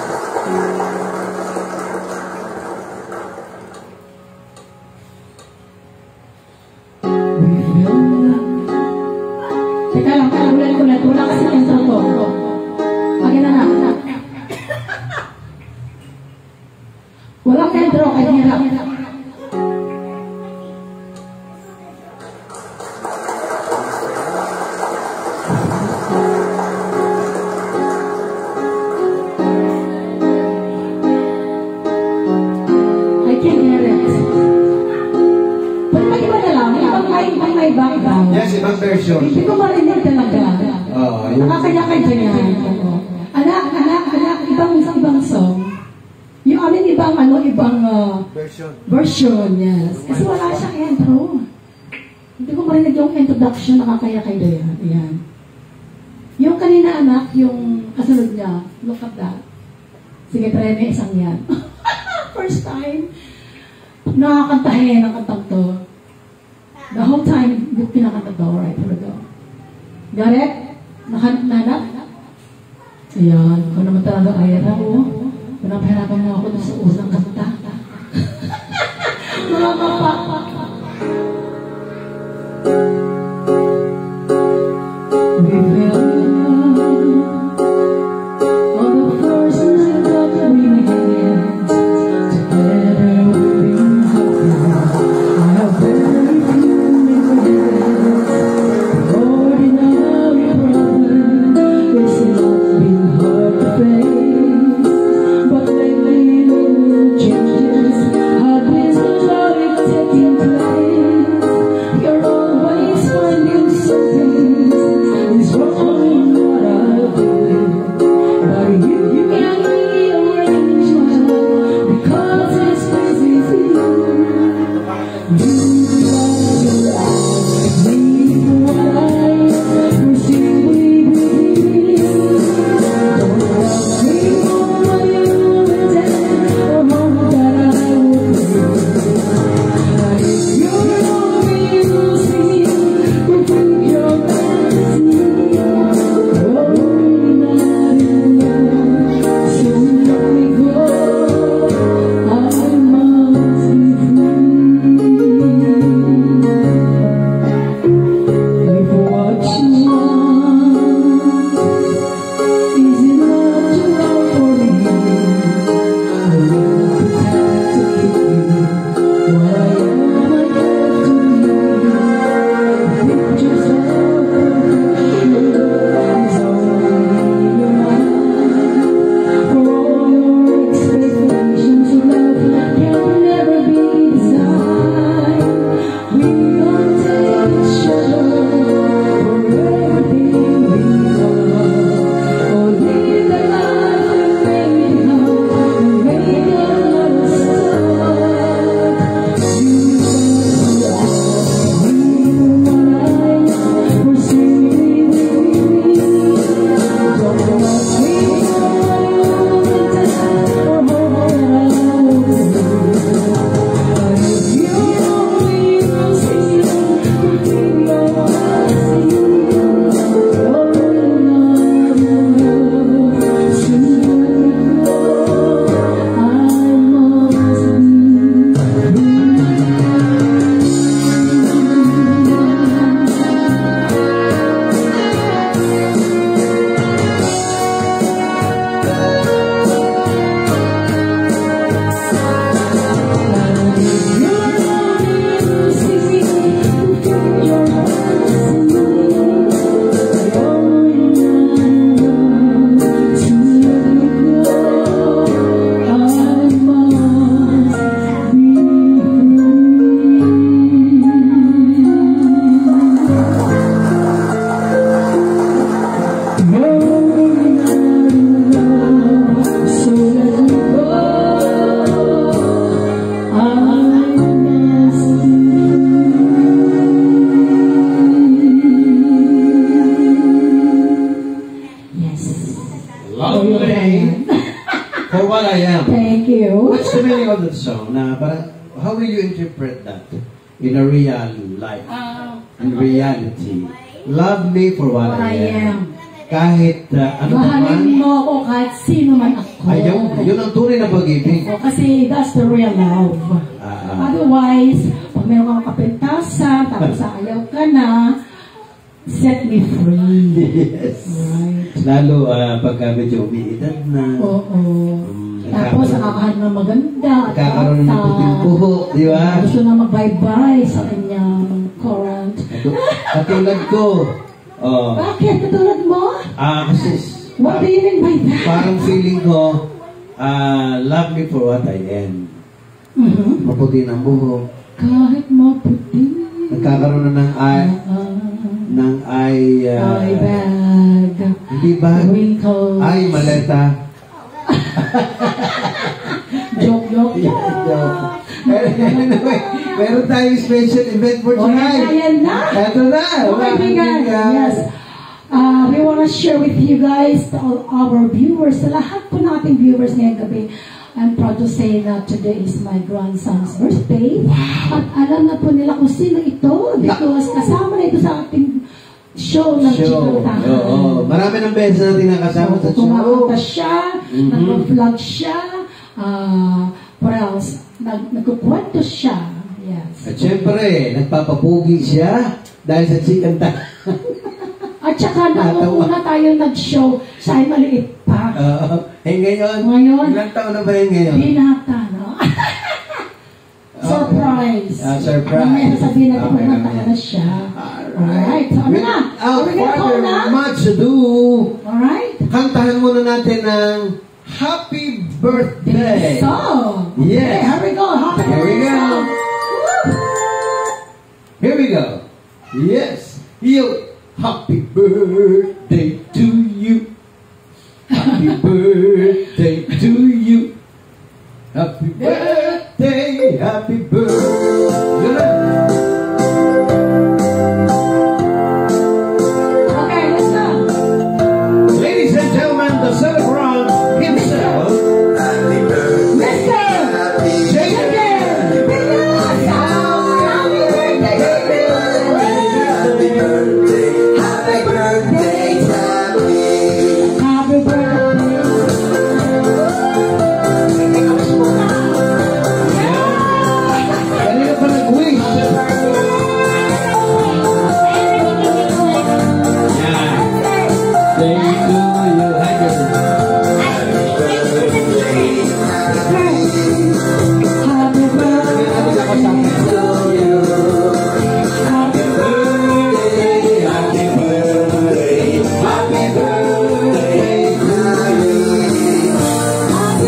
Teka lang, ulit. Wala kasi intro to. Okay na na. Walang intro, ay hirap. I can't hear it. Pero mag-iba na lang, ibang may background. Yes, ibang version. Hindi ko marinig talaga. Oh, Nakakayakay ka yan. Anak, ibang song. Yung amin ibang version, yes. Kasi wala siyang intro. Hindi ko marinig yung introduction, nakakayakay na yan. Ayan. Yung kanina anak, yung kasunod niya, look at that. Sige, try mo isang yan. First time, nakakantahin ang kantang to. The whole time, yung pinakanta to, right, here we go. Got it? Nahanap? Ayan, kung naman talaga ayan ako. Pinapahirapan mo ako sa unang kanta. Mga kapapa. We fell on the first night that we met. Together we I have very few regrets. Ordinary problem is not been hard to face, but lately little changes have been slowly taking Lonely for what I am. Thank you. What's the meaning of that song? Na parang, how will you interpret that in a real life? In reality. Love me for what I am. Kahit ano pa man. Mahalin mo ako kahit sino man ako. Ayaw, yun ang tunay na pag-ibig. O, kasi that's the real love. Otherwise, pag meron kang kapintasan, tapos ayaw ka na, set me free. Yes. Right. Lalo pagka medyo umiidad na. Oo. Tapos nakakahan na maganda at Kakaroon ng puting buhok, di ba? gusto na mag-bye-bye sa kanyang current. Katulad ko. Oh. Bakit? Katulad mo? Kasi What do you mean by that? parang feeling ko, love me for what I am. Maputi ng buhok. Kahit maputi. Nagkakaroon na ng eye bag. Hindi ba? Wrinkles. Ay, maleta. Joke. Anyway, meron tayong special event for tonight. Ayan na. Ito na. Okay, bigan. Yes. We want to share with you guys, all our viewers, sa lahat po nating viewers ngayong gabi. I'm proud to say that today is my grandson's birthday. Wow. At alam na po nila kung sino ito because kasama na ito sa ating show ng Chikantahan. Oo. Marami ng beses natin nakasama sa show. Kumakanta siya, nag-vlog siya, what else? Nagkukwento siya. Yes. At syempre, nagpapapugi siya dahil sa Chikantahan. At saka una tayo nag-show, siya ay maliit pa. Ngayon? Ilang taon na ba yun ngayon? Binata, no? Surprise. Surprise. May sasabihin natin kung ilang taon na siya. Alright. So, ano na? Without further much ado, alright. kantahan muna natin ng Happy Birthday. So, yes. Okay, here we go. Happy birthday. Here we go. Yes. Happy birthday to you. Happy birthday to you. Happy birthday, happy birthday. Okay, let's go. Ladies and gentlemen, the celebrant himself, Mr. Jaden. Happy birthday. kanina pa nag-wish. Thank you to you. Hi, girl. Happy birthday to you. Happy birthday, happy birthday, happy birthday to you. Happy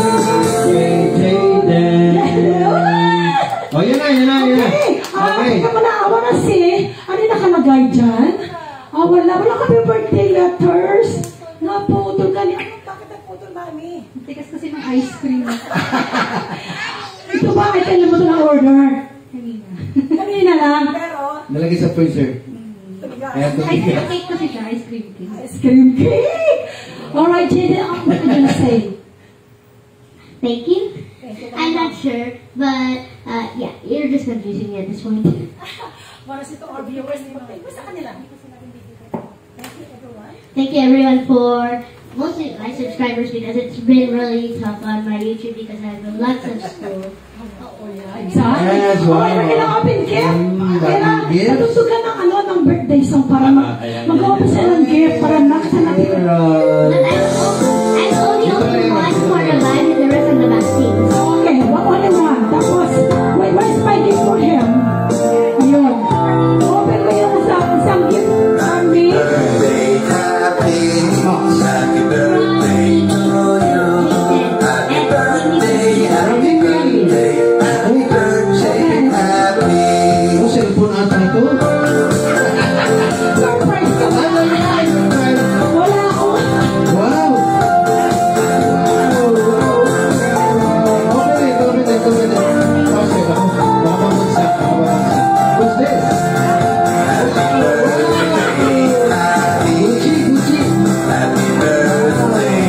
birthday. Oh, yun na. Okay, ka muna, I wanna see. Ano yung nakalagay dyan? Wala ka birthday letters. Naputol ka niya. Bakit nagputol, mami? Tigas kasi ng ice cream. Ito ba? Ay, kailan mo ito na-order? Kanina lang. Pero, Nalagay sa freezer. Kaya Ice cream cake kasi siya, ice cream cake. ice cream cake! Alright, Jaden, what are you gonna say? Thank you. I'm not sure, but yeah, you're just confusing me at this point. Para sa ito, our viewers, sa kanila. Thank you everyone for mostly my subscribers because it's been really tough on my YouTube because I have lots of school. Exactly. Yes, wow. Okay, kailangan open gift. Kailangan gift. matutugan ng ng birthday song para mag-open sila ng gift para nakita natin. But I'm only opening one for the live and the rest of the vaccines. Okay, only one. Tapos, where's my gift for him? Ayun. Open mo yung isang gift for me. Oh, cellphone ata ito. Surprise ka ba? Wala ako. Wow! Open it. Okay, baka mamagsak. What's this? Gucci.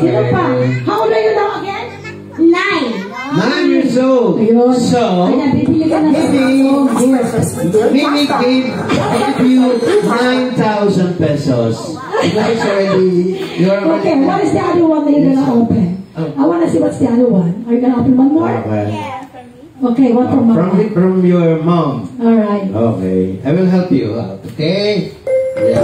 Sino pa? How old are you now again? 9. 9 years old. Ayun. So, Kaya bibili ka na sa Mimi gave you 9,000 pesos. Because already, you're Okay, what is the other one that you're gonna open? I wanna see what's the other one. Are you gonna open one more? Okay. Okay, one from mom. From your mom. Alright. Okay. I will help you out. Okay? Yeah.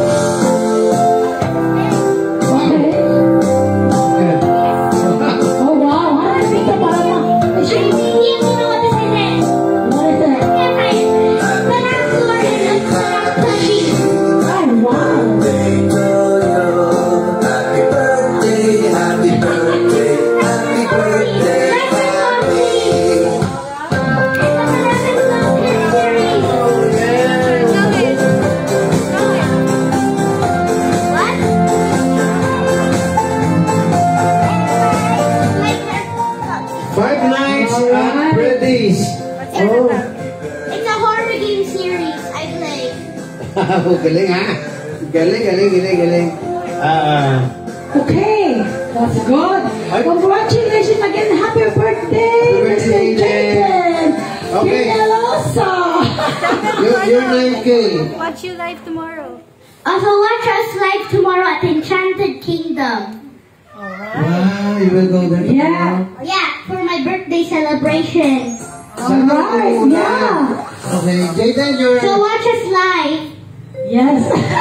Okay. Good. Oh wow, how does it go? You know what this is? What is it? Oh wow. Five Nights at Freddy's. Oh. It's a horror game series I play. Galing ha? Galing. Okay, that's good. Congratulations again. Happy birthday, Mr. Jaden. Okay. Pinalosa. You're 9K. Watch you live tomorrow. Also, watch us live tomorrow at Enchanted Kingdom. Wow, you will go there Yeah. tomorrow? Yeah, for my birthday celebration. Alright, yeah. Okay, Jaden, you're... So watch us live. Yes.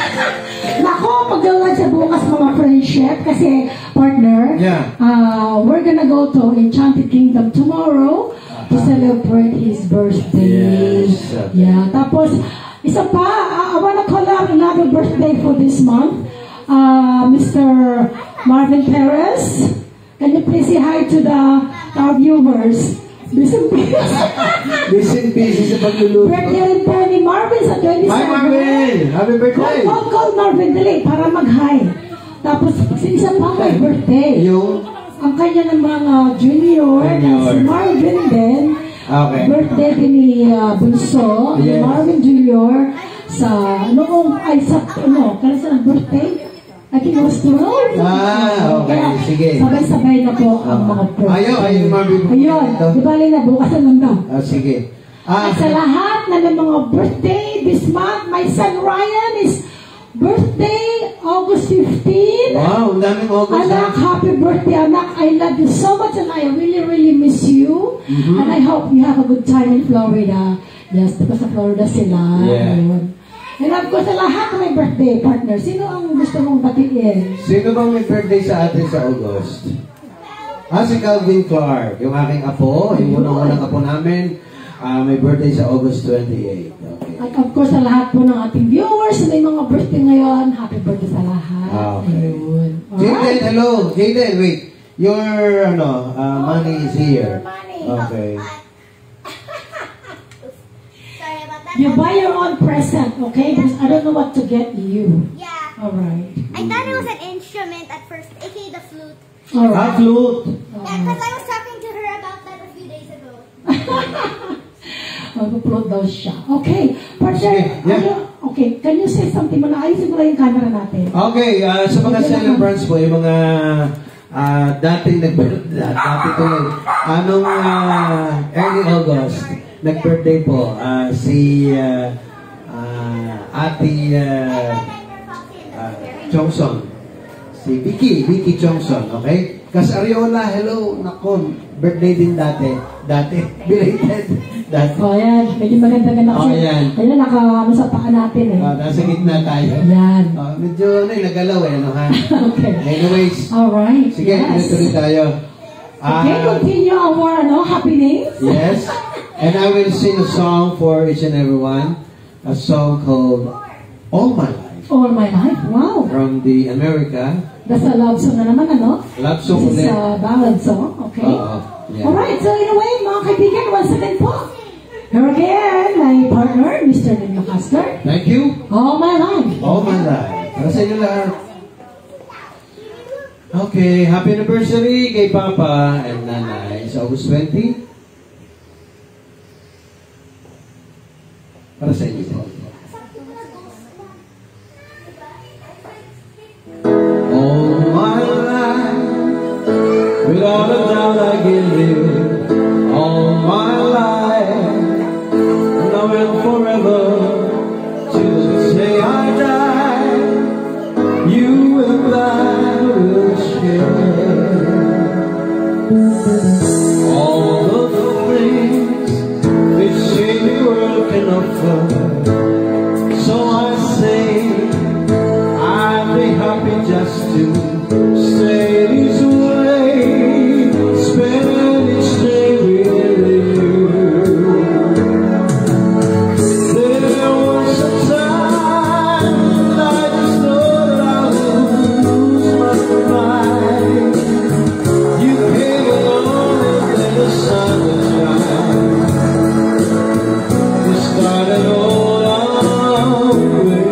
Nako, magdawag sa bukas mga friendship kasi partner, Yeah. we're gonna go to Enchanted Kingdom tomorrow to celebrate his birthday. Yes. Yeah, tapos isa pa, I wanna call out another birthday for this month. Mr. Marvin Perez, can you please say hi to our viewers? Listen, please. Listen, busy sa pagluluto. Birthday rin po ni Marvin sa 27. Hi, Marvin! Happy birthday! Call Marvin, dali, para mag-hi. Tapos, si isa pa may birthday. Yung... Ang kanya ng mga junior, si Marvin din. Okay. Birthday din ni Bunso, ni Yes. Marvin Jr. sa, kaya sa birthday? I think it was 12. Okay, Kaya, sige. sabay-sabay na po ang mga birthday. Ayaw, Marvin. Ayun, di bali na, bukas na lang daw. Sige. At sa lahat na ng mga birthday this month, my son Ryan is birthday August 15. Wow, ang daming August. Anak, happy birthday, anak. I love you so much and I really miss you. And I hope you have a good time in Florida. Yes, because sa Florida sila. Yeah. Ayun. And of course, sa lahat na may birthday, partner, sino ang gusto mong batiin? Sino bang may birthday sa atin sa August? Si Calvin Clark, yung aking apo, yung unang apo namin, may birthday sa August 28. Okay. At of course, sa lahat po ng ating viewers na may mga birthday ngayon, happy birthday sa lahat. Okay. Ayun. Jaden, hello. Jaden, wait. Your money is here. Okay. Sorry about that. You buy your own present, okay? Because I don't know what to get you. Yeah. Alright. I thought it was an instrument at first, aka the flute. Alright. Flute. Yeah, because I was talking to her about that a few days ago. Mag-upload daw siya. Okay. Partner, Sige, yeah. okay, can you say something? Ayusin mo lang yung camera natin. Okay, sa mga celebrants po, yung mga dating dati tuloy, anong early August, nag-birthday po, si Ate Chongson, si Vicky Chongson, okay? Ariola, hello, nako, birthday din dati, belated, dati. O, yan. Medyo maganda-ganda kasi. Yan. Ayan, sa paa natin eh. Nasa gitna tayo. Yan. Medyo nagalaw ano ha? Okay. Anyways, Alright. sige, tuloy tayo. Okay, continue our happenings. Yes, and I will sing a song for each and everyone. A song called All My Life All my life. Wow. from the America That's a love song na naman, ano? love song This is ulit. a ballad song. Okay. Yeah. Alright, so in a way, mga kaibigan, once again po. Here again, my partner, Mr. Nino Castor. Thank you. All my life. All My Life. Para sa inyo lahat. Okay, happy anniversary kay Papa and Nanay sa August 20. Para sa inyo. All my life Without a doubt I give you all my life, now and forever, till the day I die, you and I will share all the things this shady world can offer. So I say I'd be happy just to stay this way, spend each day with you. There was a time I just thought I would lose my mind. You came along and then the sun would shine. You started all our way.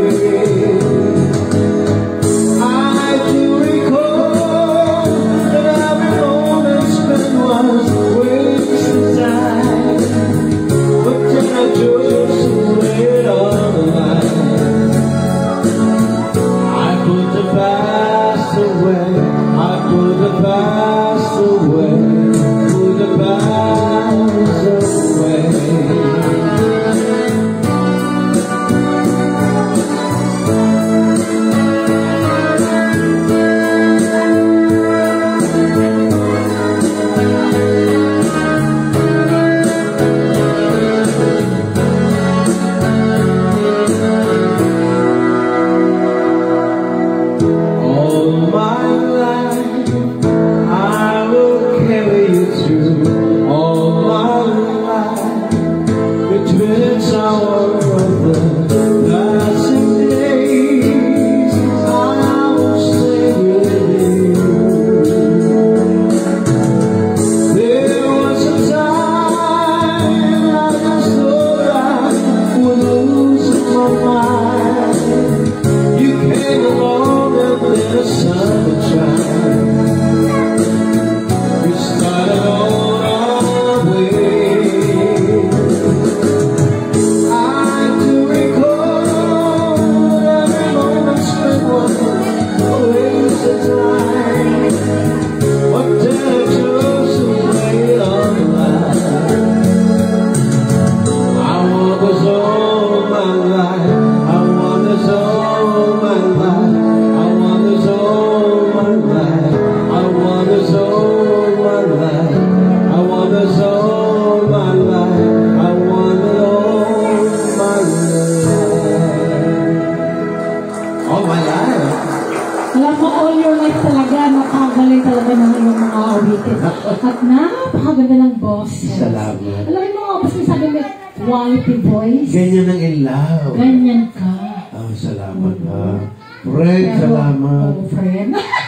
At napakaganda ng boses. Salamat. Alam mo, basta sabi may quality voice. Ganyan ang ilaw. Ganyan ka. Oh, salamat ha. Fred, salamat. Oh, friend.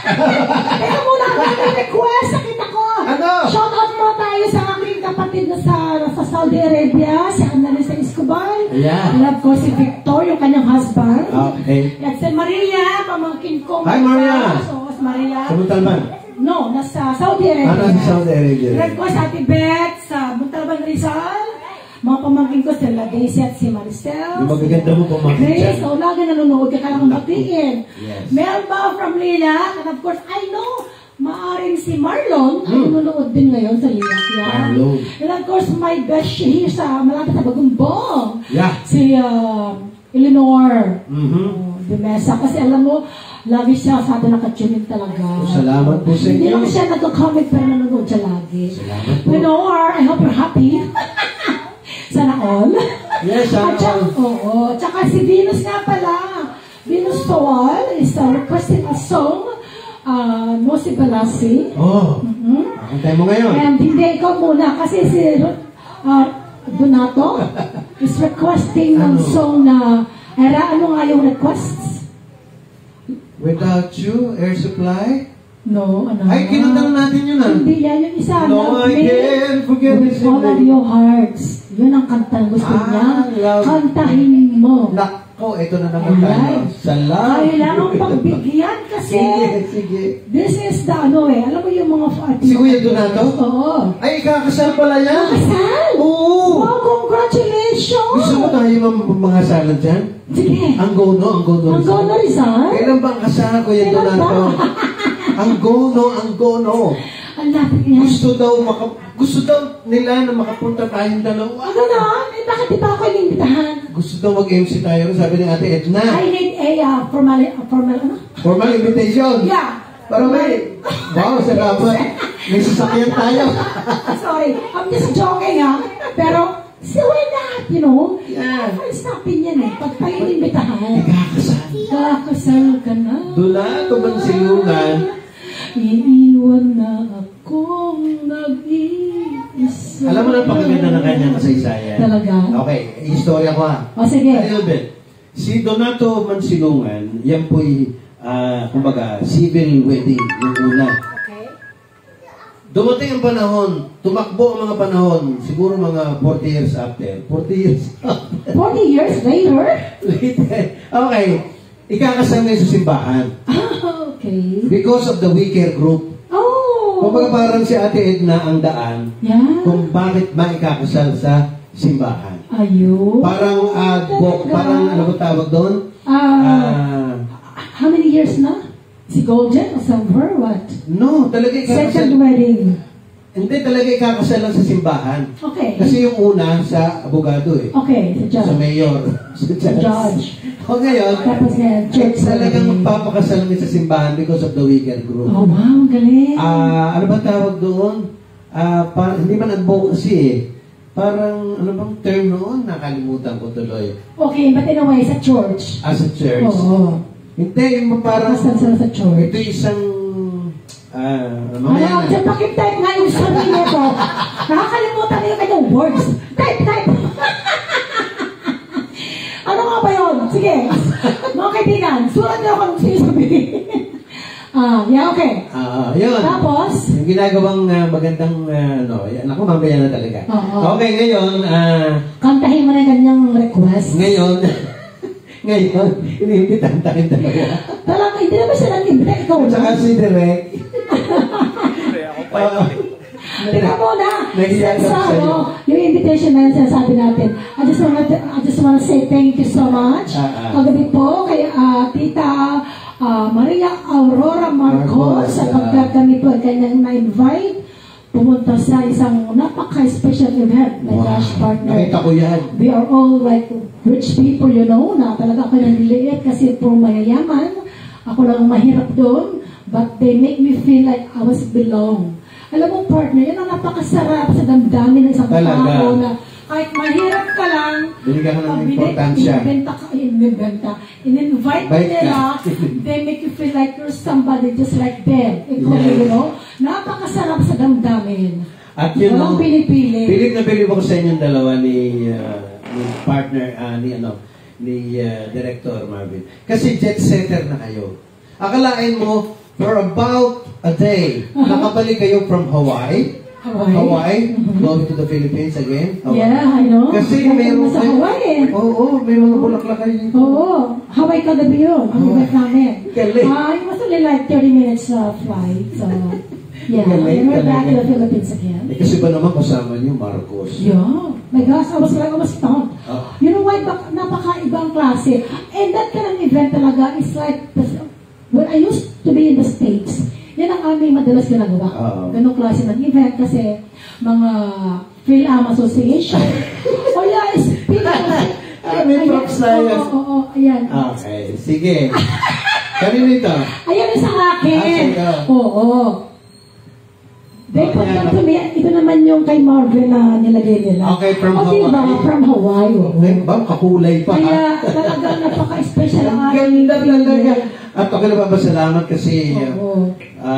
Teka muna, may request. Nakita ko. Ano? Shout out mo tayo sa aking kapatid na sa Saudi Arabia, si Annalisa Escobar. Yeah. Love ko si Victor, yung kanyang husband. Okay. At si Maria, pamangkin ko. Hi, Maria. So, Maria. Sa Montalban? No, nasa Saudi Arabia. Nasa Saudi Arabia. Request sa Ate Beth sa Montalban Rizal. Mga pamangkin ko sila Daisy at si Maricel. Yung magaganda mo pamangkin Grace, dyan. so lagi nanonood ka kailangan batiin. Yes. Melba from Lila, and of course, I know, maaring si Marlon, ay nanonood din ngayon sa Lila. Marlon. And of course, my best here sa malapit sa Bagumbong. Yeah. Si Eleanor. Mm-hmm. Dumesa. Kasi alam mo, lagi siya sa atin nakatunin talaga. Salamat po sa Hindi inyo. lang siya nagko-comment pero nanonood siya lagi. Salamat po. You know her, I hope you're happy. Sana all. Yes, sana all. Oo. Tsaka si Venus nga pala. Venus Tawal is requesting a song. Mosi Balasi. Oh, akantay mo ngayon. And hindi ikaw muna kasi si Donato is requesting ng song na ano nga yung requests? Without you, air supply? No, ano? Ay, kinutang natin yun ah. Hindi yan yung isa. No, Love I Me can't forget with this all of evening. your hearts. Yun ang kanta na gusto niya. love. Kantahin mo. Nako, ito na naman tayo. Alright. Salamat. Kailangan pagbigyan kasi Sige. this is the ano alam mo yung mga Si Kuya Donato? Oo. Ay, kakasal pala yan. Kasal? Oo. Wow, congratulations! Gusto mo tayo mga salan dyan? Sige. Ang gono Ang gono Rizal? Kailan ba ang kasal, Kuya Kailan Donato? ba? Ang gono. Ang lapit niya. Gusto daw nila na makapunta tayong dalawa. Ano na? Eh, bakit di ba ako inimbitahan? Gusto daw mag-MC tayo, sabi ni Ate Edna. I need a Formal invitation. Yeah. Pero may, wow, salamat. May sasakyan tayo. Sorry, I'm just joking ha. Pero, why not, you know? Yeah. First natin yan eh. Pag tayo inimbitahan. Kakasal. Kakasal ka na. Dula, tumansilungan. Iniwan na akong nag-iisa. Alam mo na pakaganda ng kanyang kasaysayan. Talaga? Okay, istorya ko ha. O sige. A little bit. Si Donato Mansilungan, yan po'y, kumbaga, civil wedding, yung una. Okay. Dumating ang panahon, tumakbo ang mga panahon, siguro mga 40 years after. 40 years after. 40 years later? Later. Okay. Ikakasal ngayon sa simbahan. Okay. Because of the weaker group. Oh. Kumbaga parang si Ate Edna ang daan Yeah. kung bakit maikakasal sa simbahan. Ayun. Parang advoc, parang ano ba tawag doon? How many years na? Si Golden o Silver? What? No, talaga ikakasal. Second wedding. Hindi, talaga ikakasal lang sa simbahan. Okay. Kasi yung una sa abogado eh. Okay, sa Sa judge. mayor. Sa Judge. O ngayon, Tapos ngayon, church talagang wedding. magpapakasal kami sa simbahan because of the weaker group. Oh, wow, galing. Ano ba tawag doon? Hindi man advocacy eh. Parang, ano bang term noon? Nakalimutan ko tuloy. Okay, but in a way, sa church. As a church. Oo. Hindi, yung parang, Kasal sila sa church. ito isang, Ano, dyan pakitype nga yung sarili ko. Nakakalimutan na yung kanyang words. Type. Ano nga ba yun? Sige. Mga kaibigan, surat niyo ako kung sino sabihin. Yeah, okay. yun. Tapos, Yung ginagawang magandang, yan ako, mamaya na talaga. Oo. Okay, ngayon, kantahin mo na yung kanyang request. ngayon, iniimbitahan tayong dalawa. Talaga, hindi naman siya nag-imbita. Ikaw At saka na. si Direk. Tingnan mo na. Nahiya ka Sa, sa'yo. yung invitation na yun, sinasabi natin. I just wanna say thank you so much. Kagabi po kay Tita Maria Aurora Marcos sapagkat kami po ay kanyang na-invite pumunta sa isang napaka-special event na Dash Partner. Nakita ko yan. We are all like rich people, you know, na talaga ako nanliliit kasi puro mayayaman. Ako lang ang mahirap doon, but they make me feel like I was belong. Alam mo, partner, yan ang napakasarap sa damdamin ng isang Talaga. tao na kahit mahirap ka lang, Binigyan ka ng pag importansya. in-invite Bait nila, ka. they make you feel like you're somebody just like them. Ikaw, Yes. you know, napakasarap sa damdamin. At yun, Walang pinipili. bilib na bilib ako sa inyong dalawa ni partner, ni Director Marvin. Kasi jet setter na kayo. Akalain mo, for about a day, nakabalik kayo from Hawaii, going to the Philippines again. Yeah, I know. Kasi meron sa Hawaii. Oo, may mga bulaklak kayo dito. Oo. Hawaii kagabi yun. Ang event namin. Galing. It was only like 30 minutes flight. So, yeah. Galing, We're back in galing. the Philippines again. Kasi ba naman kasama niyo, Marcos? Yeah. My gosh, I was stunned. Oh. You know why? Napaka-ibang klase. And that kind of event talaga is like, when I used to be in the States, yan ang aming madalas ginagawa. Ganong klase ng event kasi mga Phil-Am Association. O yeah, speaking of... May props na yan. Oo, ayan. Okay, sige. Kanino ito? Ayan yung sa akin. sa'yo. Oo. They put that to me. Ito naman yung kay Marvin na nilagay nila. Okay, from O diba, Hawaii. from Hawaii. oo. Okay, ba? Kakulay pa. Kaya talaga napaka-special ang Ang aking ganda talaga. At ako na ba salamat kasi Oo.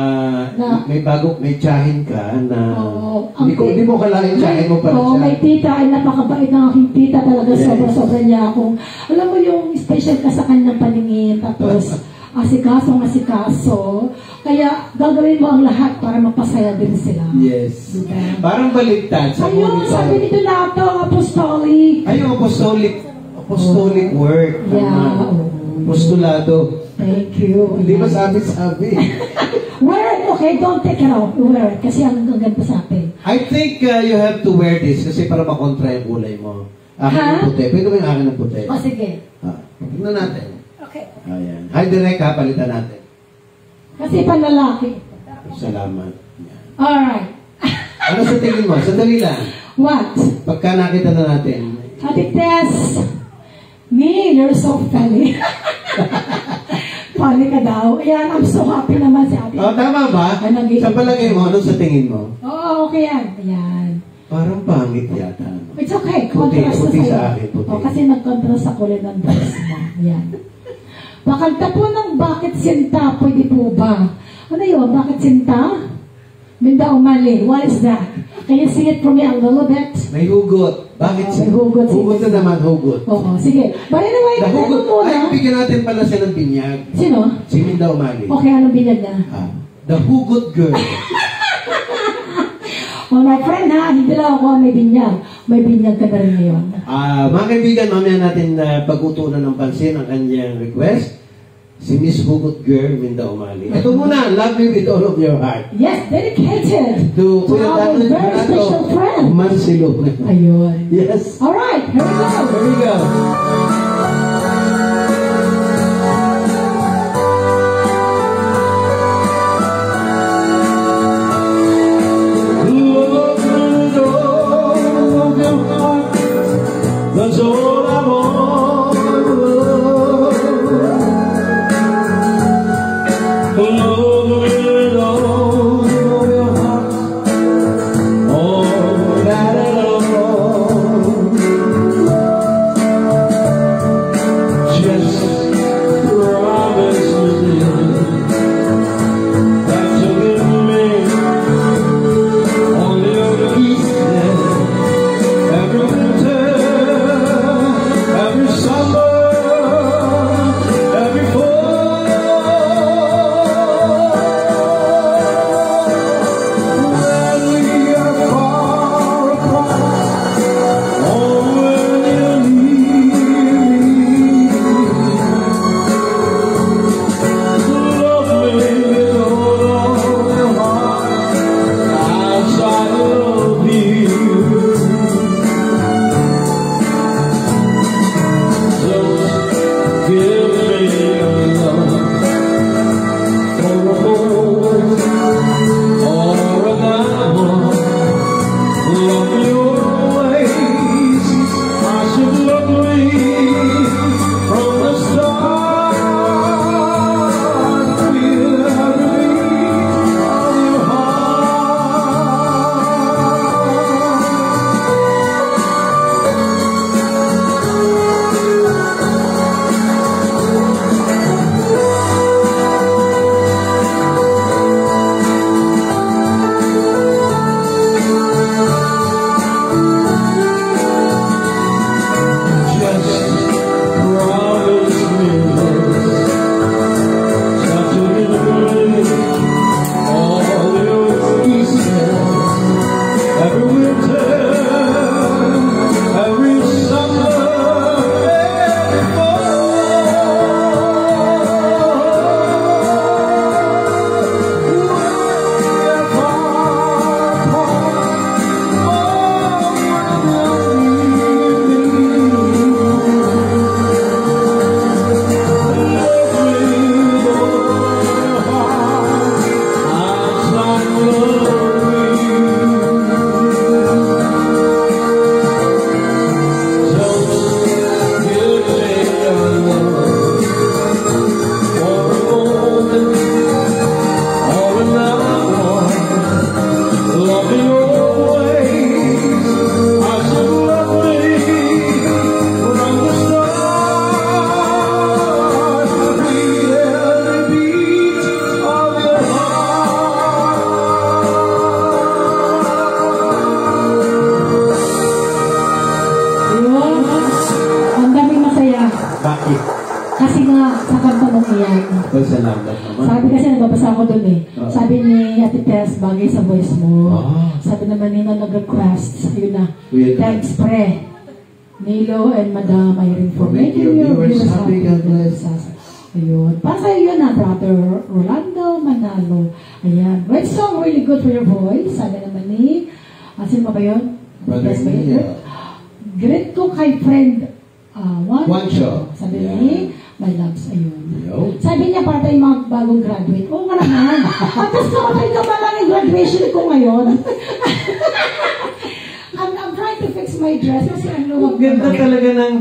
may tsahin ka na Oo. hindi mo kalain tsahin mo pa Oo, may tita ay napakabait ng aking tita talaga. Yes. Sobra-sobra niya akong, alam mo yung special ka sa kanyang paningin. Tapos, asikaso. Kaya gagawin mo ang lahat para mapasaya din sila. Yes. Diba? Parang baligtad sa Ayun, sabi nito na ito, apostolic. Ay, yung apostolic work. Yeah. Tama. Apostolado. Thank you. Hindi ba sabi? Wear it, okay? Don't take it off. Wear it. Kasi ang ganda sa atin. I think you have to wear this kasi para makontra yung kulay mo. Akin Ha? ng puti. Pwede ba yung akin ng puti? O, sige. Tignan natin. Okay. Ayan. Hi, Direk, ha? Palitan natin. Kasi panlalaki. Salamat. Yan. Alright. Ano sa tingin mo? Sandali lang. What? Pagka nakita na natin. Ate Tess, me, you're so funny. Funny ka daw. Ayan, I'm so happy naman si Ate. Oh, tama ba? Ay, nag- Sa palagay mo, ano sa tingin mo? Oo, okay yan. Ayan. Parang pangit yata. It's okay. Puti, Contrast puti na sa'yo. sa akin, puti. O, kasi nag-contrast sa kulay ng dress mo. Ayan. Pakanta po ng Bakit Sinta, pwede po ba? Ano yun? Bakit Sinta? Minda Umali. What is that? Can you sing it for me a little bit? May hugot. Bakit May hugot. Hugot na naman, hugot. Oo, sige. But anyway, Nahugot ito muna. ay, bigyan natin pala siya ng binyag. Sino? Si Minda Umali. Okay, anong binyag niya? Ah, the Hugot Girl. Oh, my friend ha, hindi lang ako may binyag. May binyag ka na rin ngayon. Mga kaibigan, mamaya natin pag-utunan ng pansin ang kanyang request. Si Miss Hugot Girl, Minda Umali. Ito muna, Love Me With All of Your Heart. Yes, dedicated To Kuya our Daniel very special friend. Mansilo. Ayun. Yes. Alright, here we go. Here we go. That's all I want. Love with all of your heart. All that I love. Just promise me that you'll give me all your pieces every winter. Every summer, every fall, when we are far apart, or when you're near me, love me with all your heart, as I love you. Give me your love for a moment or an hour. Love me always as you love me from the start. Feel every beat of your heart. Bakit? Kasi nga, sa kanta mong iyan. Salamat naman. Sabi kasi, nababasa ako dun eh. Sabi ni Ate Tess, bagay sa voice mo. Sabi naman nila nag-request. Yun na. Thanks, pre. Nilo and Madam Irene for making your viewers happy. God bless us. Ayun. Para sa'yo yun na, Brother Rolando Manalo. Ayan. Great song, really good for your voice. Sabi naman ni, sino pa ba yun? Brother Yes, ba yun? Nilo. Great ko kay friend Juancho. Sabi ni My loves, ayun. Yo. Sabi niya, para tayong mga bagong graduate. Oo nga naman. At tapos kamatay ka pa lang yung graduation ko ngayon. I'm trying to fix my dress kasi ano. Ganda talaga ng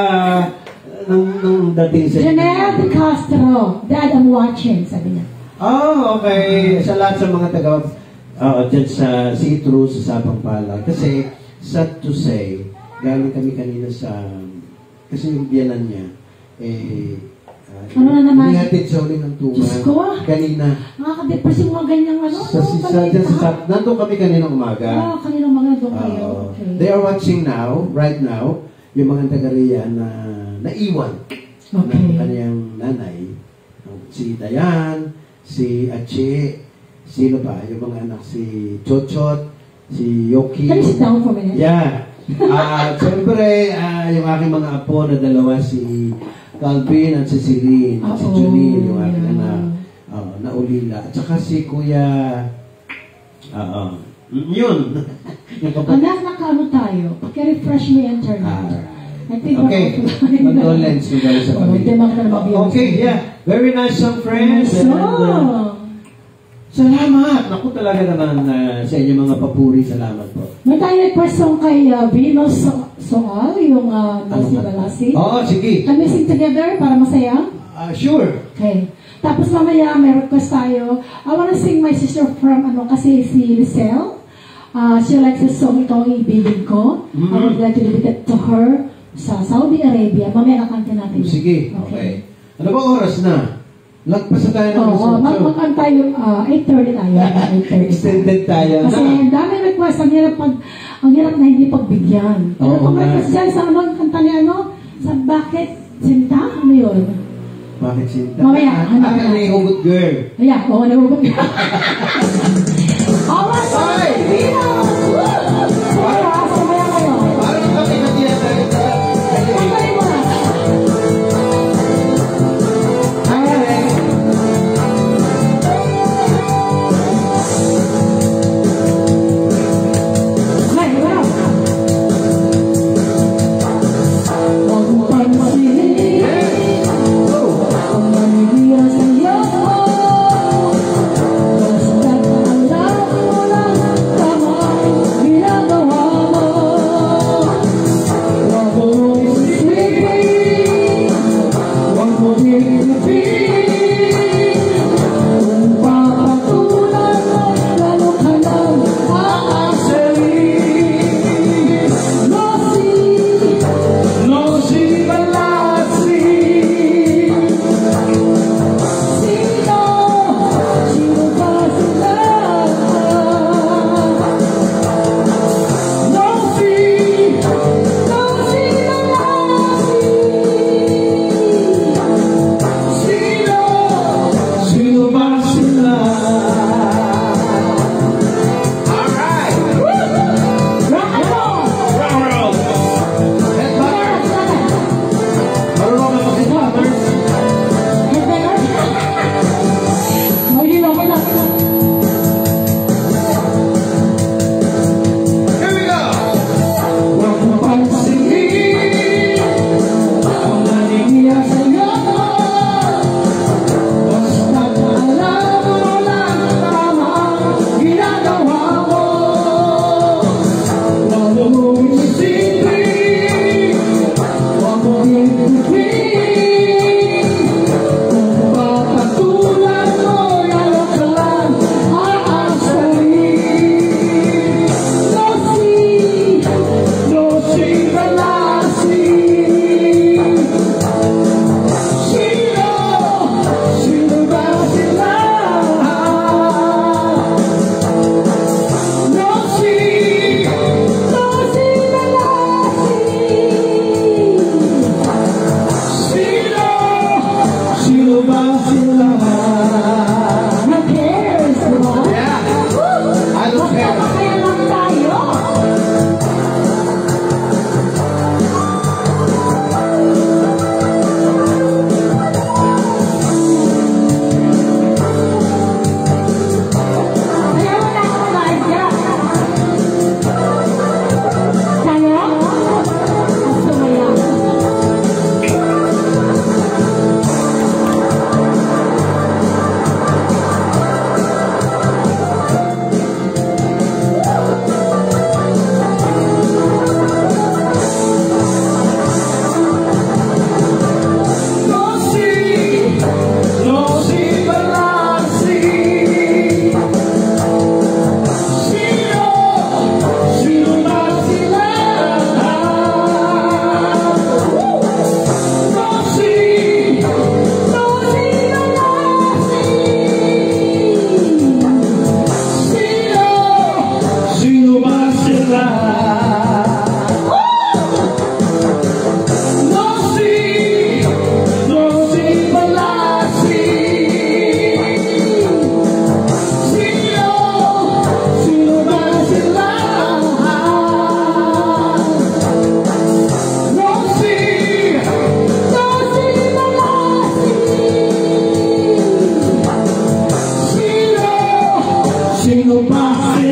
ng dating sa Janelle De Castro. Dad, I'm watching, sabi niya. Oh, okay. Sa lahat sa mga taga dyan sa see-through sa Sabang Palay. Kasi, sad to say, galing kami kanina sa, kasi yung biyanan niya, ano na naman? Inihatid sa uling ng tunga. Diyos ko. Kanina. Nakaka-depress yung mga ganyang ano. Nandun kami kaninang umaga. Kaninang umaga doon kayo. Okay. They are watching now, right now, yung mga taga-Ria na naiwan ng kanyang nanay. Si Dayan, si Ache, sino ba? Yung mga anak, si Chochot, si Yoki. Can you sit down for a minute? Yeah. Siyempre, yung aking mga apo na dalawa, si Calvin at si Celine, at si Junil, yung aking anak, na ulila. At saka si Kuya, yun. Anak, nakaano tayo? Refresh me and turn it. I think okay. Condolence to guys sa pamilya. Okay, yeah. Very nice song, friends. Salamat. Naku talaga naman sa inyong mga papuri. Salamat po. May tayo request song kay Venus Soal, yung Nasi Balasi. Oo, sige. Can we sing together para masaya? Sure. Okay. Tapos mamaya may request tayo. I wanna sing my sister from kasi si Lisel. She likes the song Ikaw ang Ibigin Ko. I would like to dedicate to her sa Saudi Arabia. Mamaya kakanta natin. Sige. Okay. Ano ba oras na? Lagpas na tayo ng mag-an tayo, 8:30 tayo. 8:30. Extended tayo. Kasi ang dami request, ang hirap na hindi pagbigyan. Pero kung request dyan sa ano, kanta ni ano, sa Bakit Sinta? Ano yun? Bakit Sinta? Mamaya, hanapin natin. Ay, Hugot Girl. Ayan, oo, nahugot girl. Alright, alright, Venus! Sumaya kayo. Parang kami natiyan tayo. Pagkain mo na. Oh,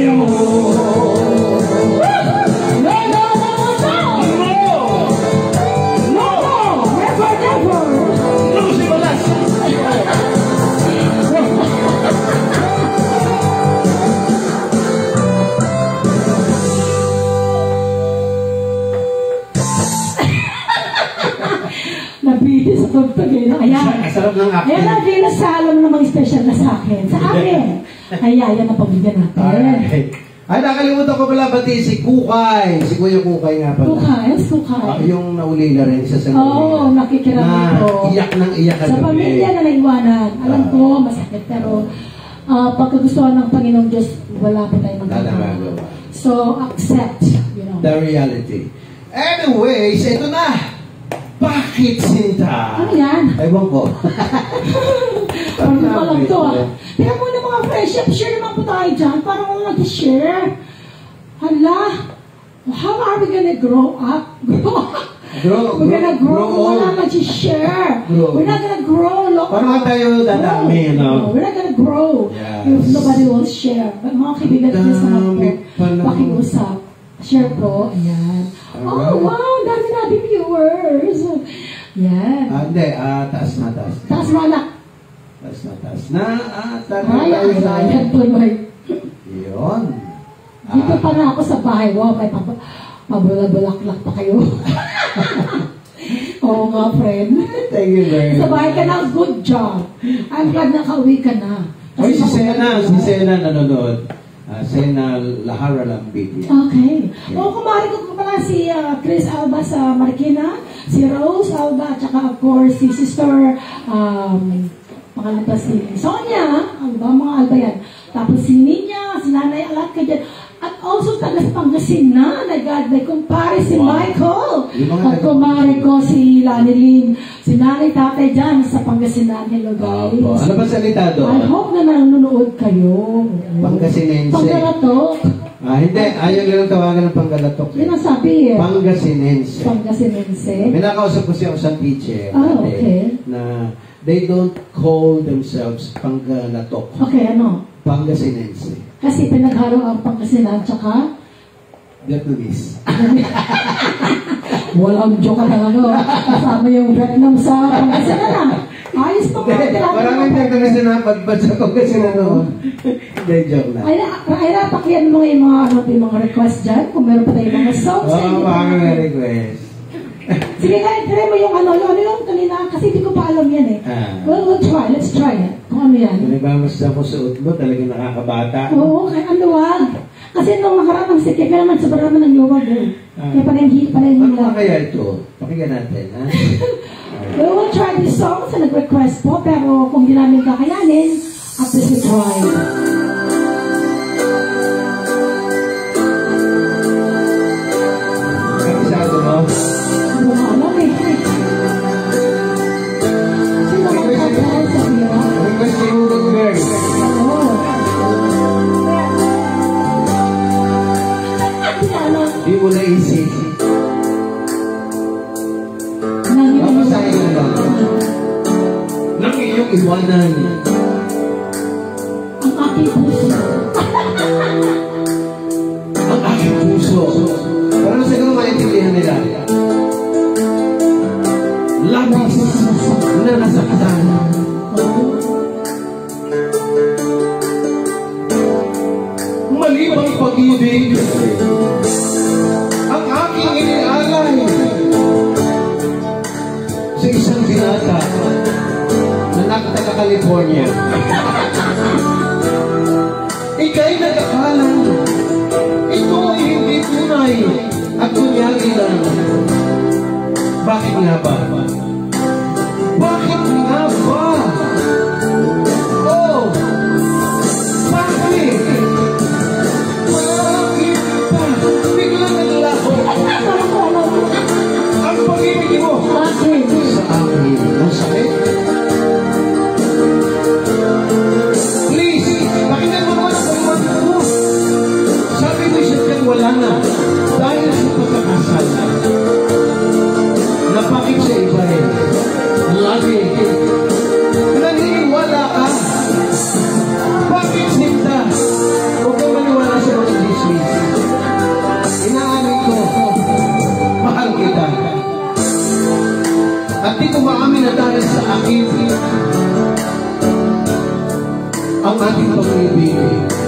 Nabiti sa tugtugin. Ayan. Sarap ng acting. Ayan ang dinasalo mo namang special na sa akin. Sa akin. Ayan, yan ang pabigyan natin. Alright. Ay, nakalimutan ko pala pati si Kukay. Si Kuya Kukay nga pala. Kukay? Kukay? Yung naulila rin sa San Oo, nakikiramay ko. Iyak ng iyak Sa pamilya na naiwanan. Alam ko, masakit. Pero pagkagustuhan ng Panginoong Diyos, wala po tayong magagawa. So, accept. You know. The reality. Anyways, ito na. Bakit Sinta? Ano yan? Ewan ko. Parang ko lang to Pero muna mga friendship, share naman po tayo dyan. Parang wala nag-share. Hala, how are we gonna grow up? We're gonna grow. Wala nag-share. We're not gonna grow. Parang tayo dadami, no? We're not gonna grow if nobody will share. But mga kaibigan niyo sa mga pakiusap. Share po. Ayan. Oh, wow! Dami natin viewers. Yan. Hindi. Taas na, taas. Taas mo na. Taas na, taas na. Ayan po, Lord. Yun. Dito pa na ako sa bahay. Wow, may pabulabulaklak pa kayo. Oo nga, friend. Thank you very much. Sa bahay ka na, good job. I'm glad nakauwi ka na. Oy, si Sena nanonood. Sena Lahara Lambit. Okay. O, kumari ko pala si Chris Alba sa Marikina, si Rose Alba, at saka of course si Sister, pangalan pa si Sonia, Alba, mga Alba yan. Tapos si Ninya, si Nanay Alat ka dyan. At also taga Pangasinan, God, may kumpare si Michael. At kumari ko si Lanilyn, si Nanay Tatay dyan sa Pangasinan. Hello guys. Ano ba salita doon? I hope na nanonood kayo. Pangasinense. Panggalatok. Hindi. Ayaw lang tawagan ng Panggalatok. Yun ang sabi eh. Pangasinense. Pangasinense. May nakausap ko siya sa teacher. Okay. Na they don't call themselves Panggalatok. Okay, ano? Pangasinense. Kasi pinaghalo ang Pangasinan tsaka Vietnamese. walang joke ka talaga. Kasama yung Vietnam sa Pangasinan. Ayos pa nga. Maraming Vietnamese na napadbad sa Pangasinan noon. Hindi, joke na. Ay, pakyan mo yung mga request dyan. Kung meron pa tayong mga songs. Oo, mga request. Sige, try mo yung ano yung kanina. Kasi hindi ko pa alam yan eh. Well, we'll try. Let's try it. Kung ano yan. Nagbamas ako sa utmo, talagang nakakabata. Oo, kaya ang luwag. Kasi nung nakaraan ng sikip, kaya naman sobrang naman ng luwag eh. Kaya parehin Ano lang. kaya ito? Pakinggan natin, ha? We will try this song sa nag-request po, pero kung di namin kakayanin, at least we try. Kapisado mo? Hindi mo alam eh. Sino ang kakayanin sa bira? Request ni Urog Bear. Oo. Di mo naisip. Papasahin mo lang. Nang iyong iwanan. Ang aking puso. Ang aking puso. Para na siguro maintindihan nila. Labis na nasaktan. Malibang pag-ibig. Ang aking inialay sa isang binata na nakataga California. Ika'y nag-akalang ito ay hindi tunay at kunyagi lang. Bakit nga ba? Bakit nga ba? Oh! Bakit? Bakit ba? Biglang naglaho ang pag-ibig mo sa akin. Ang sakit. Please, pakinggan mo naman ang pag-ibig mo. Sabi ko siya wala na dahil sa pagkakasal. Napakit sa iba eh. Hindi ko maamin na dahil sa akin ang ating pag-ibig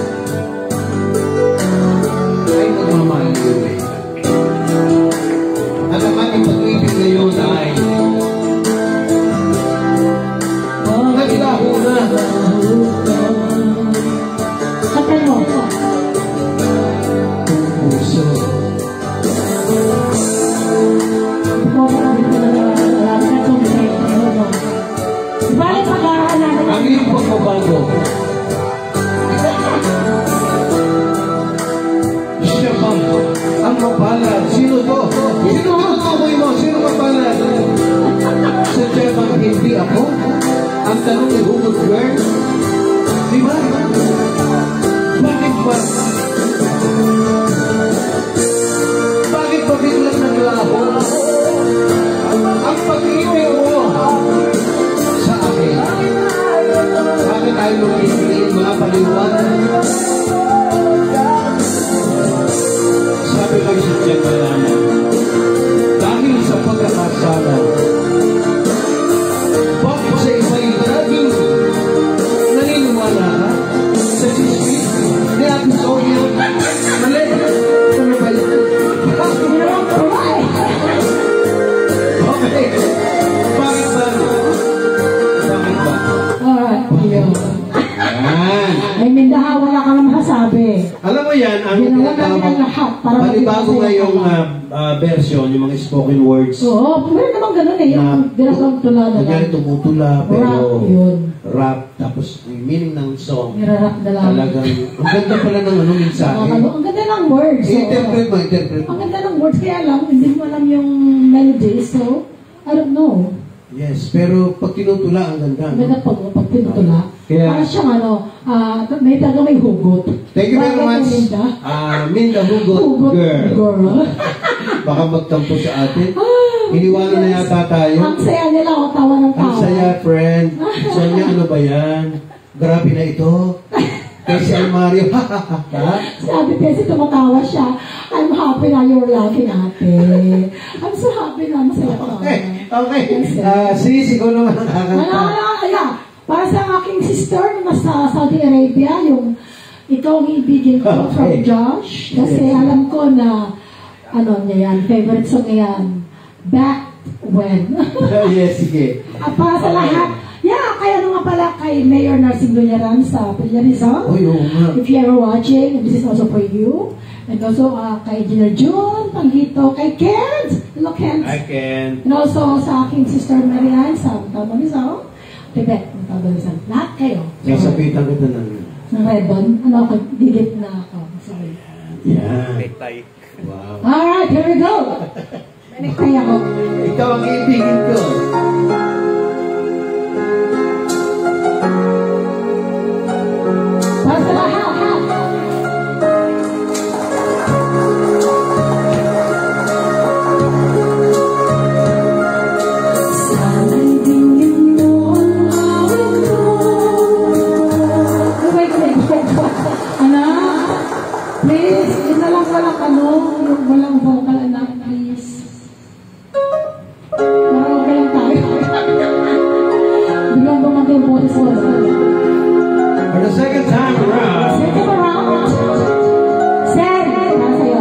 ay nagmamahal yun. At ang ating pag-ibig ngayon ay naglaho na. Kapal mo. Puso. Ang iyong pagbabago. Siya ba ang mapalad? Sino to? Sino tutukoy mo? Sino mapalad? Sadya bang hindi ako? Ang tanong ni Hugot Girl? Di ba? Bakit ba? Bakit ba biglang naglaho? Ang pag-ibig mo sa akin. Bakit tayo lumiliin mga paliwanag? Sabi kayo sa tiyan malaman, dahil sa pagkakasala, bakit sa iba'y laging naniniwala ka sa sisip ni Ate Sonia? Mali! Ano ba yun? Okay. Bakit ba? Bakit ba? Alright, yun. Yan. Ay, Mindaha, wala ka naman masasabi. Alam mo yan, ang Ginawa namin ang lahat para panibago maging ngayong masaya. version, yung mga spoken words. Oo, meron naman ganun eh. Yung dirasang tulada Kunyari lang. tumutula, pero Rap, yun. rap, tapos yung meaning ng song. Nirarap na lang. Talagang, ang ganda pala ng ano mensahe. Ang ganda ng words. oo. I-interpret mo, interpret mo. Ang ganda ng words, kaya lang, hindi mo alam yung melody, so, I don't know. Yes, pero pag tinutula, ang ganda. Ang ganda pag tinutula. Kaya- Para siyang may talaga may hugot. Thank you very Bakit much, Minda? Minda Hugot Hugot Girl. girl. Baka magtampo sa atin. Iniwanan na yata tayo. Ang saya nila, o tawa ng Ang tawa. saya, friend. Sonia, ano ba yan? Grabe na ito. Kasi ang Mario, ha? Sabi kasi tumatawa siya. I'm happy na you're laughing, ate. I'm so happy na masaya ka. Okay. Sis, ikaw naman ang kakanta. Para sa aking sister na nasa Saudi Arabia, yung Ikaw ang Ibigin Ko from Okay. Josh. Kasi alam ko na, ano niya yan, favorite song niya yan. Back When. Yes, sige. Para sa lahat, kaya nga pala kay Mayor Narsing Doñaran sa Pilla Rizal. Uy, oo nga. If you ever watching, this is also for you. And also kay Gina June, Panghito, kay Kent, hello Kent. I can. And also sa aking sister Marian sa Tama Rizal. Tibet, Tama Rizal. Lahat kayo. Sasabitan kita ng... Ng Redon, digit na ako. Sorry. Yan. Tay. Wow. Alright, here we go. Kaya ko. Ikaw ang ibigin ko. Para sa lahat. Sana'y tingin mo ang awit ko. Wait. Anak, please, yun na lang yung walang vocal, anak, please. Para okay lang tayo. Biglang bumagay yung boses ko. For the second time around, Second round. Sen, para sa'yo.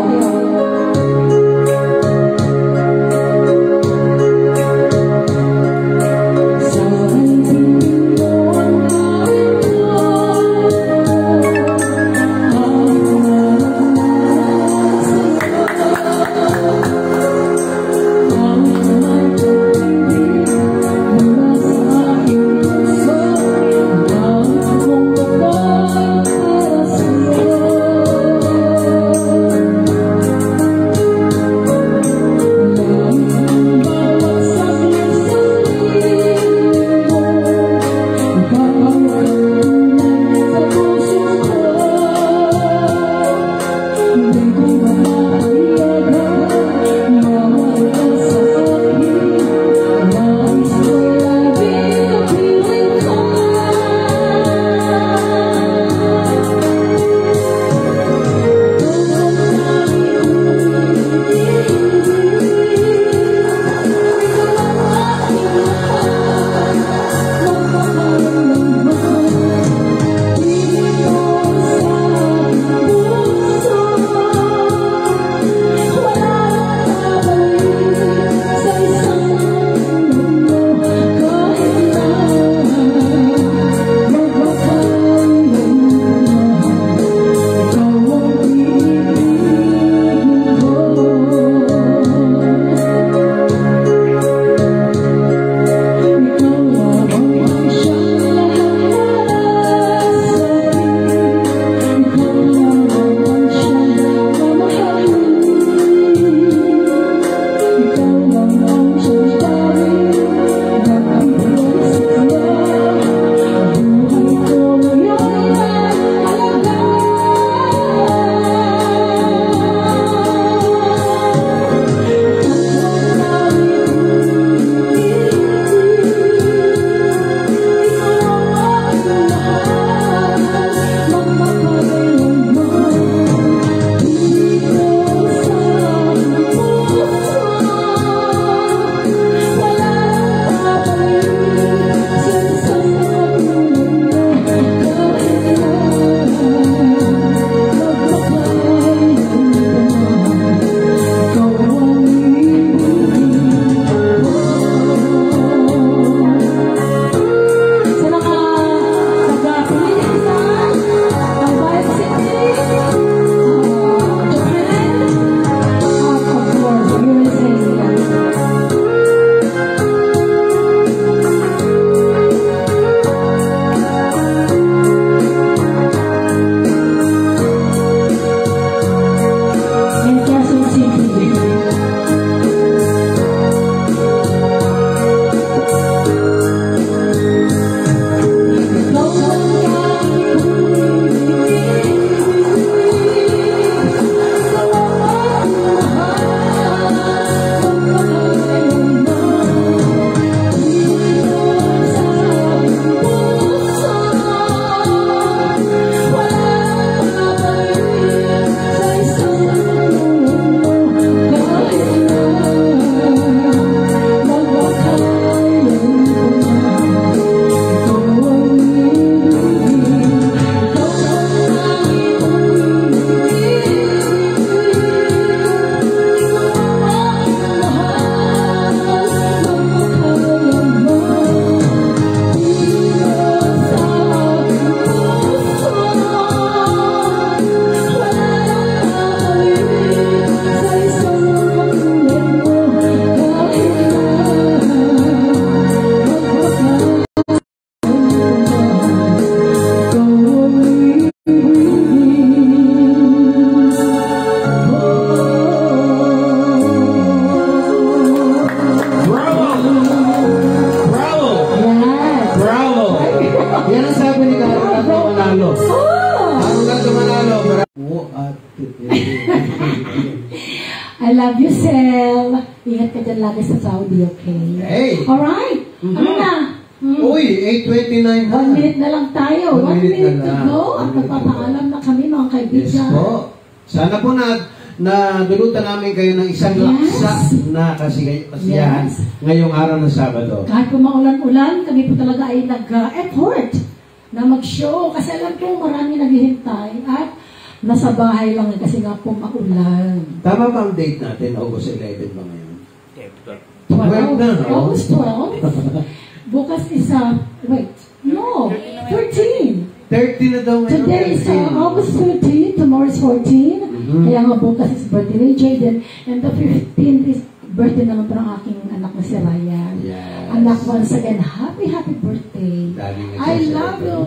I love you, Sel. Ingat ka dyan lagi sa Saudi, okay? Hey! Alright. Ano na? Uy, 8:29 na. 1 minute na lang tayo. 1 1 minute minute na to lang. go. At magpapaalam na kami, mga kaibigan. Yes po. Sana po na dulutan namin kayo ng isang Yes. laksa na kasiyahan Yes. ngayong araw ng Sabado. Kahit kung maulan-ulan, kami po talaga ay nag-effort na mag-show. Kasi alam ko, marami naghihintay. At nasa bahay lang kasi nga po maulan. Tama ba ang date natin? August 11 ba ngayon? 12 na, no? August 12. Bukas is, wait, no, 13. 30 na daw ngayon. Today is 13. August 13, tomorrow is 14. Kaya nga bukas is birthday ni Jaden. And the 15th is birthday naman pa ng aking anak na si Ryan. Yes. Anak, once again, happy birthday. Daming I nagsasalita. love you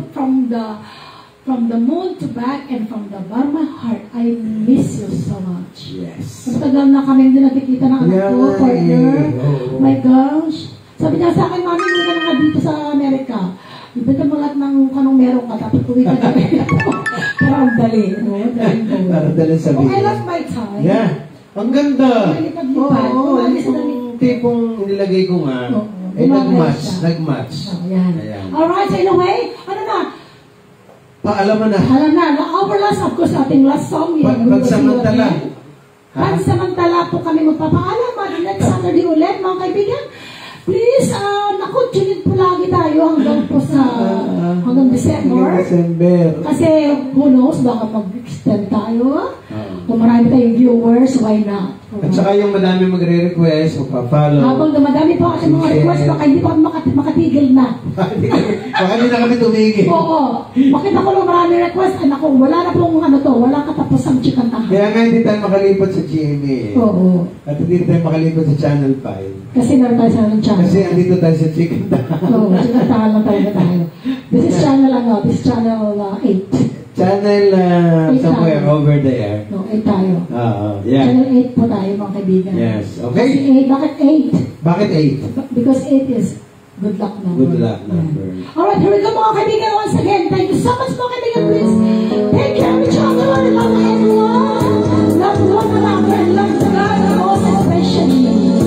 from the moon to back and from the bottom of my heart. I miss you so much. Yes. Matagal na kami hindi nakikita ng anak Yeah, ko, partner. oo. My gosh. Sabi niya sa akin, mami, hindi ka na nga dito sa Amerika. Ibigay mo lahat ng kanong meron ka, tapos uwi ka na rin. Pero ang dali. No? Para dali Oh, sabihin. I love my time. Yeah. Ang ganda. Lumilipad-lipad. Oo, Umalis na yung tipong nilagay ko nga, Oo. eh Gumagana siya. nag-match. Oh, yan. Ayan. Alright, so anyway, ano na? Paalaman na. Alam na, our last, of course, ating last song. Pagsamantala. Ha? Pagsamantala po kami magpapaalam. Next Saturday ulit, mga kaibigan. Please, naku, tune in po lagi tayo hanggang po sa, hanggang December. December. Kasi, who knows, baka mag-extend tayo. Oo. Kung marami tayong viewers, why not? At saka yung madami magre-request, magpa-follow. Habang dumadami po ating mga request, baka hindi pa kami makatigil na. Baka hindi na kami tumigil. Oo. Makita ko lang marami request. Ay, naku, wala na pong ano to, wala katapos ang chikantahan. Kaya nga hindi tayo makalipot sa GMA. Oo. At hindi tayo makalipot sa Channel 5. Kasi meron tayo sa ng channel. Kasi andito tayo sa Chicken Tahan. Oo, chikantahan lang talaga tayo. This is channel ano, this is channel 8. Channel Eight somewhere tayo. over there. No, 8 tayo. Yeah. Channel 8 po tayo, mga kaibigan. Yes. Kasi Okay. 8, bakit 8? Bakit 8? Because 8 is good luck number. Good luck number. Alright, here we go mga kaibigan once again. Thank you so much mga kaibigan. Please take care of each other. Love everyone. Love one another and love God most especially.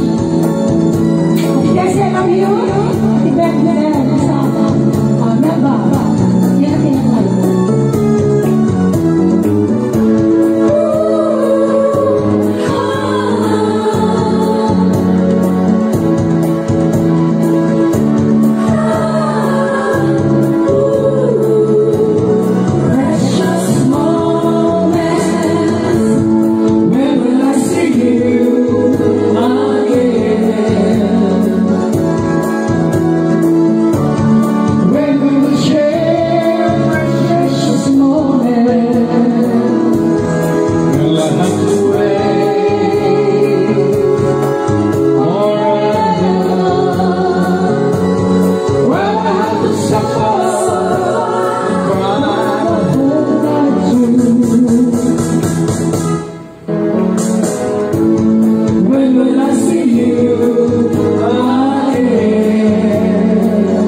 Yes, I love you. Happy birthday sa Melba. Yan ang tinatay. Precious moments. When will I see you again? When we will share precious moments. Will I have to wait When I have to suffer, when will I see you again?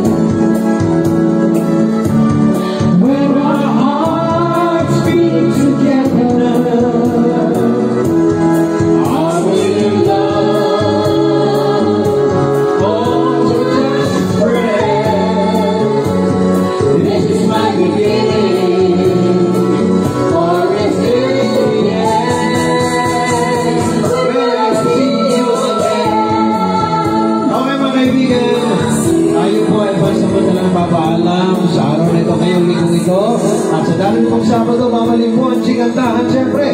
When our hearts beat together, are we in love or just friends? This is my beginning, or is it the end? Will I see you again? Okay mga kaibigan, tayo po ay basta-basta papaalam sa araw na ito ngayong lingkong ito. At sa darating pong Sabado, mamalik po ang Chikantahan, siyempre,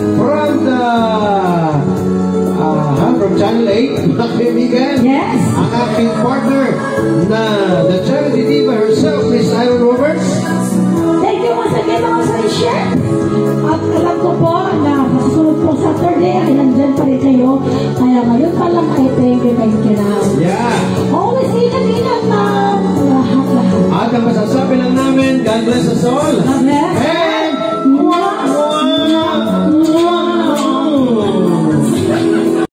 from Channel 8, mga kaibigan. Yes. Ang aking partner na the charity diva herself, Miss Iron Roberts. Thank you once again mga Sarisha. At alam ko po na susunod po Saturday ay nandyan pa rin kayo. Kaya ngayon pa lang ay thank you na. Yeah. Always ingat-ingat na lahat-lahat. At ang masasabi lang namin, God bless us all. God bless.